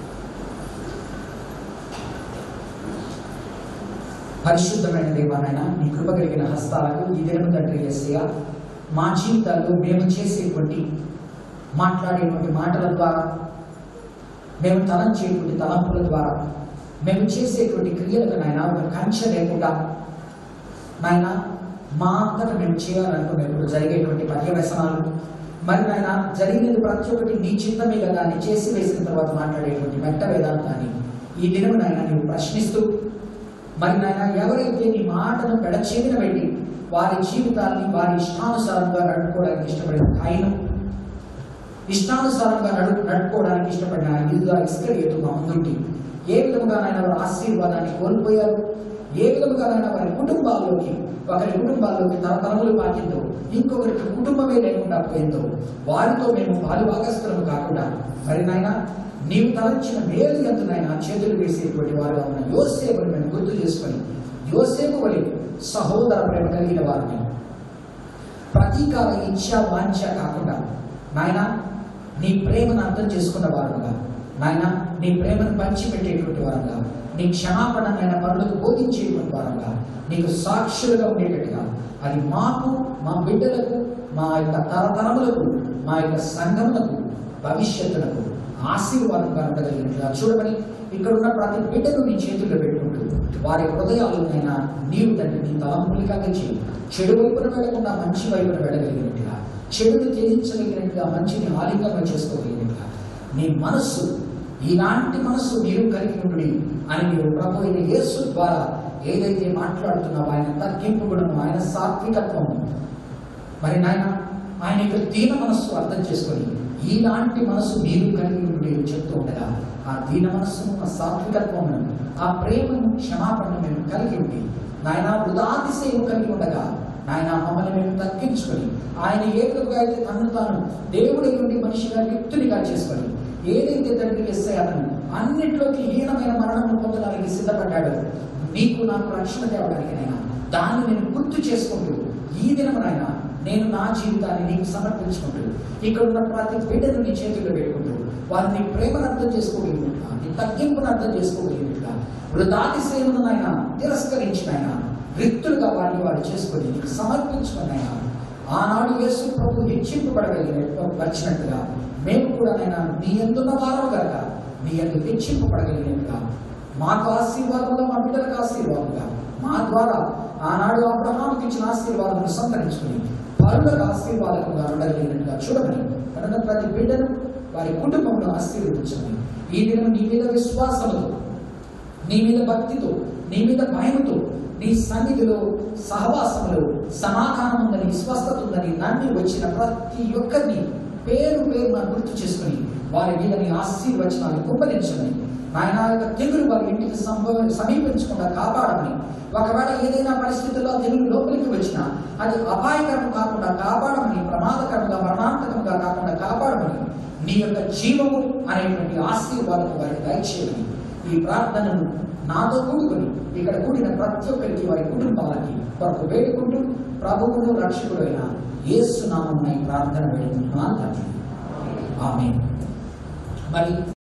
పరిశుద్ధమైన దేవానైనా నీ కృప కలిగిన హస్తాలకు ఈ దినము తండ్రి యేసయ్యా, మా జీవితాల్లో మేము చేసేటువంటి, మాట్లాడేటువంటి మాటల ద్వారా, మేము తలంచేటువంటి తలంపుల ద్వారా, మేము చేసేటువంటి క్రియలకు నాయన ఒక కంచె లేకుండా నాయన మా అంతటా మేము చేయాలనుకునేప్పుడు జరిగేటువంటి పర్యవసనాలు, మరి నాయన జరిగినది ప్రతి ఒక్కటి నీ చిత్తమే కదా అని చేసి వేసిన తర్వాత మాట్లాడేటువంటి మెట్ట వేదాంతాన్ని ఈ దినం నాయన నీవు ప్రశ్నిస్తూ, మరి నాయన ఎవరైతే నీ మాటను పెడచేవిన పెట్టి వారి జీవితాన్ని వారి ఇష్టానుసారంగా నడుపుకోవడానికి ఇష్టపడిన ఆయన, ఇష్టానుసారంగా నడు నడుపుకోవడానికి ఇష్టపడిన యూదా ఇస్కరియోతు మా ముందుండి ఏ విధముగానైనా వారి ఆశీర్వాదాన్ని కోల్పోయారు, ఏ విధముగానైనా వారి కుటుంబాల్లోకి, ఒకరి కుటుంబాల్లోకి తరతరములు పాకిందో, ఇంకొకరికి కుటుంబమే లేకుండా పోయిందో, వారితో మేము పాలు భాగస్థులము కాకుండా మరి నాయన నీవు తలంచిన మేలు ఎంతనైనా చేతులు వేసేటువంటి వారుగా ఉన్న యోసేపుని మేము గుర్తు చేసుకొని, యోసేపు వలె సహోదర ప్రేమ కలిగిన వారిని, ప్రతీకార ఇచ్చ వాంఛ కాకుండా నాయన నీ ప్రేమను అర్థం చేసుకున్న వారుగా, నాయన నీ ప్రేమను పంచిపెట్టేటువంటి వారుగా, నీ క్షమాపణనైనా పనులకు బోధించేటువంటి వారుగా, నీకు సాక్షులుగా ఉండేటట్టుగా, అది మాకు, మా బిడ్డలకు, మా యొక్క తరతరములకు, మా యొక్క సంఘములకు, భవిష్యత్తులకు ఆశీర్వాదంగా ఉండగలిగినట్లుగా చూడమని ఇక్కడ ఉన్న ప్రతి బిడ్డను నీ చేతుల్లో పెట్టుకుంటూ వారి హృదయాలనైనా నీవు తండ్రి నీ తలంపులుగా చేయి. చెడు వైపున వెళ్లకుండా మంచి వైపున వెళ్ళగలిగినట్టుగా, చెడును త్యజించగలిగినట్టుగా, మంచిని ఆలింగంగా చేసుకోగలిగినట్టుగా నీ మనస్సు, ఇలాంటి మనస్సు మీరు కలిగి ఉండి అని మీరు ప్రభు అయిన యేసు ద్వారా ఏదైతే మాట్లాడుతున్నావో ఆయన తగ్గింపు గుణము, ఆయన సాత్వికత్వము, మరి నాయన ఆయన యొక్క దీన మనస్సు అర్థం చేసుకొని ఈలాంటి మనసు మీరు కలిగి ఉండి చెప్తూ ఉండగా ఆ దీన మనస్సును, ఆ సాత్వికత్వమును, ఆ ప్రేమను, క్షమాపణను మేము కలిగి ఉండి నాయన వృధాతిశయము కలిగి ఉండగా నాయన మమ్మల్ని మేము తగ్గించుకొని ఆయన ఏ విధంగా అయితే తనను తాను దేవుడి నుండి మనిషిగా యుక్తునిగా చేసుకొని ఏదైతే తండ్రి ఎస్ఐ అతను అన్నింటిలోకి హీనమైన మరణము పొందడానికి సిద్ధపడ్డాడో నీకు నాకు రక్షణ తేవడానికి నైనా దాన్ని నేను గుర్తు చేసుకుంటూ ఈ దినమునైనా నేను నా జీవితాన్ని నీకు సమర్పించుకుంటూ ఇక్కడ ఉన్న ప్రతి బిడ్డను నీ చేతుల్లో పెట్టుకుంటూ వారిని ప్రేమను అర్థం చేసుకోగలిగినట్లుగా, నీ తగ్గింపును అర్థం చేసుకోగలిగినట్లుగా, వృధాతిశయమును ఆయన తిరస్కరించిన ఆయన రిక్తులుగా వారిని వారు చేసుకొని నీకు సమర్పించుకుని ఆయన ఆనాడు యేసు ప్రభు హెచ్చింపబడగలిగినట్టు వచ్చినట్టుగా మేము కూడా ఆయన నీ ఎందున్న వారం కనుక నీ ఎందు హెచ్చింపబడగలిగినట్టుగా, మాకు ఆశీర్వాదంగా, మా బిడ్డలకు ఆశీర్వాదంగా, మా ద్వారా ఆనాడు అబ్రహాముకి ఇచ్చిన ఆశీర్వాదం సంతరించుకుని పరులకు ఆశీర్వాదకంగా ఉండగలిగినట్టుగా చూడమని కనుక ప్రతి బిడ్డను వారి కుటుంబంలో ఆశీర్వదించమని ఈ దినం నీ మీద విశ్వాసంతో, నీ మీద భక్తితో, నీ మీద భయంతో, నీ సన్నిధిలో సహవాసంలో సమాధానం ఉందని, విశ్వాసత ఉందని నమ్మి వచ్చిన ప్రతి ఒక్కరిని పేరు పేరున గుర్తు చేసుకుని వారి మీద నీ ఆశీర్వచనాలు కుప్పలించమని, ఆయన యొక్క తెగులు వారి ఇంటికి సంభవ సమీపించకుండా కాపాడమని, ఒకవేళ ఏదైనా పరిస్థితుల్లో తెగులు లోపలికి వచ్చినా అది అపాయకరం కాకుండా కాపాడమని, ప్రమాదకరంగా మరణాంతకంగా కాకుండా కాపాడమని, నీ యొక్క జీవము అనేటువంటి ఆశీర్వాదం వారికి దయచేయమని ఈ ప్రార్థనను నాతో కూడుకొని ఇక్కడ కూడిన ప్రతి ఒక్కరికి వారి కుటుంబాలకి కొరకు వేడుకుంటూ ప్రభువును రక్షకుడు అయిన యేసు నామమున ఈ ప్రార్థన వేడుకుంటున్నాను తండ్రి. ఆమేన్. మరి